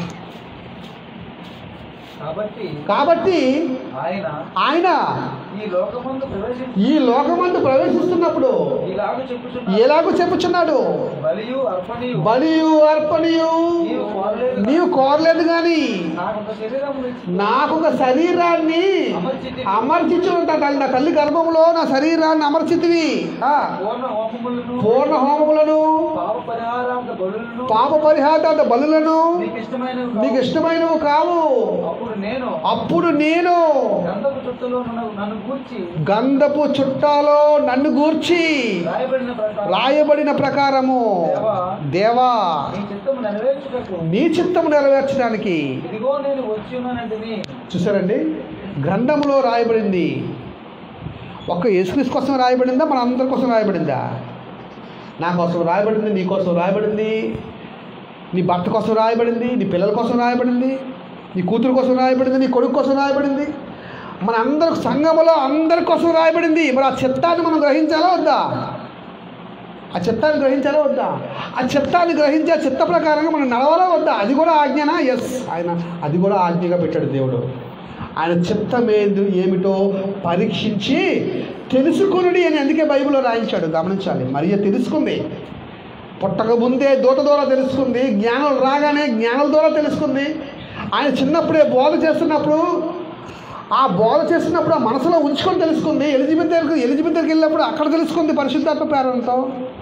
కాబట్టి కాబట్టి ఆయన ఆయన ఈ లోకమందు ప్రవేశించి ఈ లోకమందు ప్రవేశిస్తున్నప్పుడు ఇలాగ చెప్పుచున్నాడు, ఎలాగో చెప్పుచున్నాడు, బలియు అర్పణయు బలియు అర్పణయు నీవు కోరలేదు, నీవు కోరలేదు కానీ నాకు ఒక శరీరమును ఇచ్చి నాకు ఒక శరీరాన్ని అమర్చించు ఉంటా. తల్లి నా తల్లి గర్భంలో నా శరీరాన్ని అమర్చితివి. ఆ, పూర్ణ హోమములను పూర్ణ హోమములను పాప పరిహారార్థ బలులను పాప పరిహారార్థ బలులను నీకు ఇష్టమైనవి నీకు ఇష్టమైనవి కావు. అప్పుడు నేను అప్పుడు నేను గంధపు చుట్టలో నన్ను నన్ను గూర్చి గంధపు చుట్టాలో నన్ను గూర్చి రాయబడిన ప్రకారం రాయబడిన ప్రకారము దేవా నీ చిత్తము నెరవేర్చుటకు నీ చిత్తము నెరవేర్చడానికి ఇదిగో నేను వచ్చి ఉన్నానంటే. చూసారండి, గ్రంథంలో రాయబడింది ఒక్క యేసుక్రీస్తు కోసం రాయబడిందా? మన అందరి కోసం రాయబడిందా? నా కోసం రాయబడింది, నీ కోసం రాయబడింది, నీ భర్త కోసం రాయబడింది, నీ పిల్లల కోసం రాయబడింది, నీ కూతురు కోసం రాయబడింది, నీ కొడుకు కోసం రాయబడింది, మన అందరి సంఘములో అందరి కోసం రాయబడింది. మరి ఆ చిత్తాన్ని మనం గ్రహించాలా వద్దా? ఆ చిత్తాన్ని గ్రహించాలా వద్దా? ఆ చిత్తాన్ని గ్రహించి ఆ చిత్త ప్రకారంగా మనం నడవాలా వద్దా? అది కూడా ఆజ్ఞనా? ఎస్, ఆయన అది కూడా ఆజ్ఞగా పెట్టాడు దేవుడు. ఆయన చిత్తమేది ఏమిటో పరీక్షించి తెలుసుకునుడి అని అందుకే బైబిల్లో రాయించాడు. గమనించాలి. మరియ తెలుసుకుంది. పుట్టక ముందే దూత ద్వారా తెలుసుకుంది, జ్ఞానం రాగానే జ్ఞానం ద్వారా తెలుసుకుంది. ఆయన చిన్నప్పుడే బోధ చేస్తున్నప్పుడు ఆ బోధ చేస్తున్నప్పుడు ఆ మనసులో ఉంచుకొని తెలుసుకుంది. ఎలిజబెత్ దగ్గరికి ఎలిజబెత్ దగ్గరికి వెళ్ళినప్పుడు అక్కడ తెలుసుకుంది పరిశుద్ధాత్మ ప్రేరణతో.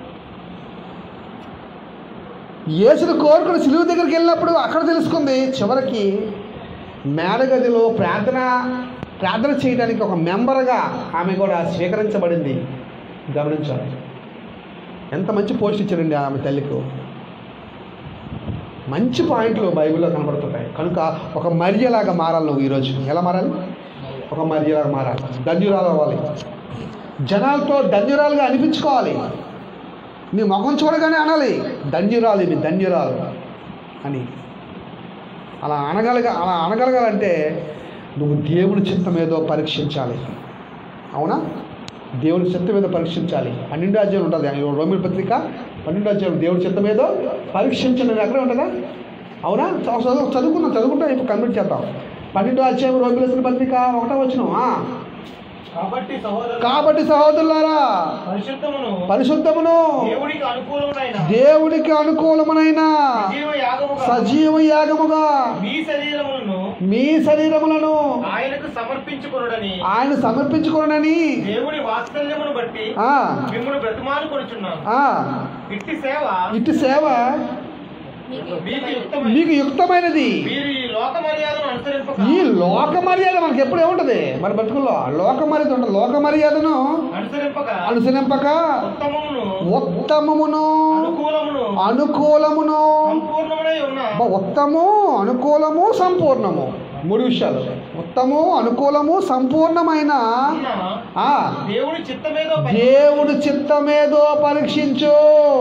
యేసును కోరుకుని సిలువ దగ్గరికి వెళ్ళినప్పుడు అక్కడ తెలుసుకుంది. చివరికి మేడగదిలో ప్రార్థన ప్రార్థన చేయడానికి ఒక మెంబర్గా ఆమె కూడా స్వీకరించబడింది. గమనించాలి. ఎంత మంచి పోస్ట్ ఇచ్చారండి ఆమె తల్లికి. మంచి పాయింట్లు బైబిల్లో కనబడుతుంటాయి. కనుక ఒక మర్యలాగా మారాలి. నువ్వు ఈరోజు ఎలా మారాలి? ఒక మర్యలాగా మారాలి. ధన్యురాలు అవ్వాలి. జనాలతో ధన్యురాలుగా అనిపించుకోవాలి. నీ ముఖం చూడగానే అనాలి ధన్యురాలు, ఇది ధన్యురాలు అని. అలా అనగలగా అలా అనగలగాలంటే నువ్వు దేవుడి చిత్తం ఏదో పరీక్షించాలి. అవునా? దేవుడి చిత్తం ఏదో పరీక్షించాలి. పన్నెండు అధ్యాయం ఉంటుంది రోమిల పత్రిక పన్నెండు అధ్యాయం. దేవుడి చిత్తం ఏదో పరీక్షించండి అక్కడే ఉంటుందా? అవునా? చదువు చదువుకున్నాం చదువుకుంటాం ఇప్పుడు కంప్లీట్ చేద్దాం. పన్నెండు అధ్యాయం రోమిల పత్రిక ఒకటో వచనం. కాబట్టి కాబట్టి సహోదరులారా, పరిశుద్ధమును పరిశుద్ధమును దేవుడికి అనుకూలమైన దేవుడికి అనుకూలమైన సజీవ యాగముగా సజీవ యాగముగా మీ శరీరములను మీ శరీరములను ఆయనకు సమర్పించుకొనుడని ఆయన సమర్పించుకోనని దేవుడి వాత్సల్యమును బట్టి ఆ, మిమ్మల్ని బ్రతిమాలుకొనుచున్నాను. ఆ, ఇట్టి సేవ ఇటు సేవ మీకు యుక్తమైన మీకు యుక్తమైనది. మీరు ఈ లోక మర్యాదను అనుసరింపక ఈ లోక మర్యాద మనకి ఎప్పుడు ఏముంటది? మన బతుకుల్లో లోక మర్యాద ఉంటుంది. లోక మర్యాదను అనుసరింపక అనుసరింపక ఉత్తమమును ఉత్తమమును అనుకూలమును అనుకూలమును సంపూర్ణమునై ఉన్న ఉత్తము అనుకూలము సంపూర్ణము మూడు విషయాలు. ఉత్తమము, అనుకూలము, సంపూర్ణమైన ఉన్న ఆ, దేవుడి చిత్తమేదో పరి- దేవుడు చిత్తమేదో పరీక్షించు.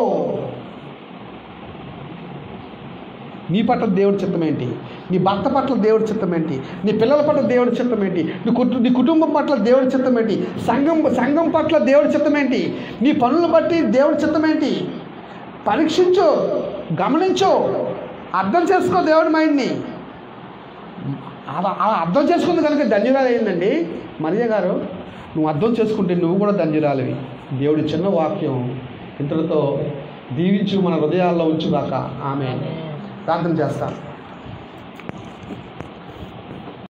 నీ పట్ల దేవుడి చిత్తం ఏంటి? నీ భర్త పట్ల దేవుడి చిత్తం ఏంటి? నీ పిల్లల పట్ల దేవుడి చిత్తం ఏంటి? నీ కుటు నీ కుటుంబం పట్ల దేవుడి చిత్తం ఏంటి? సంఘం సంఘం పట్ల దేవుడి చిత్తం ఏంటి? నీ పనులను బట్టి దేవుడి చిత్తం ఏంటి? పరీక్షించు, గమనించు, అర్థం చేసుకో దేవుడి మైండ్ని. అలా అలా అర్థం చేసుకుంది కనుక ధన్యురాలు అయిందండి మరియ గారు. నువ్వు అర్థం చేసుకుంటే నువ్వు కూడా ధన్యురాలివి. దేవుడి చిన్న వాక్యం ఇంతటితో దీవించు మన హృదయాల్లో ఉంచుగాక. ఆమె ప్రార్థన చేస్తాను.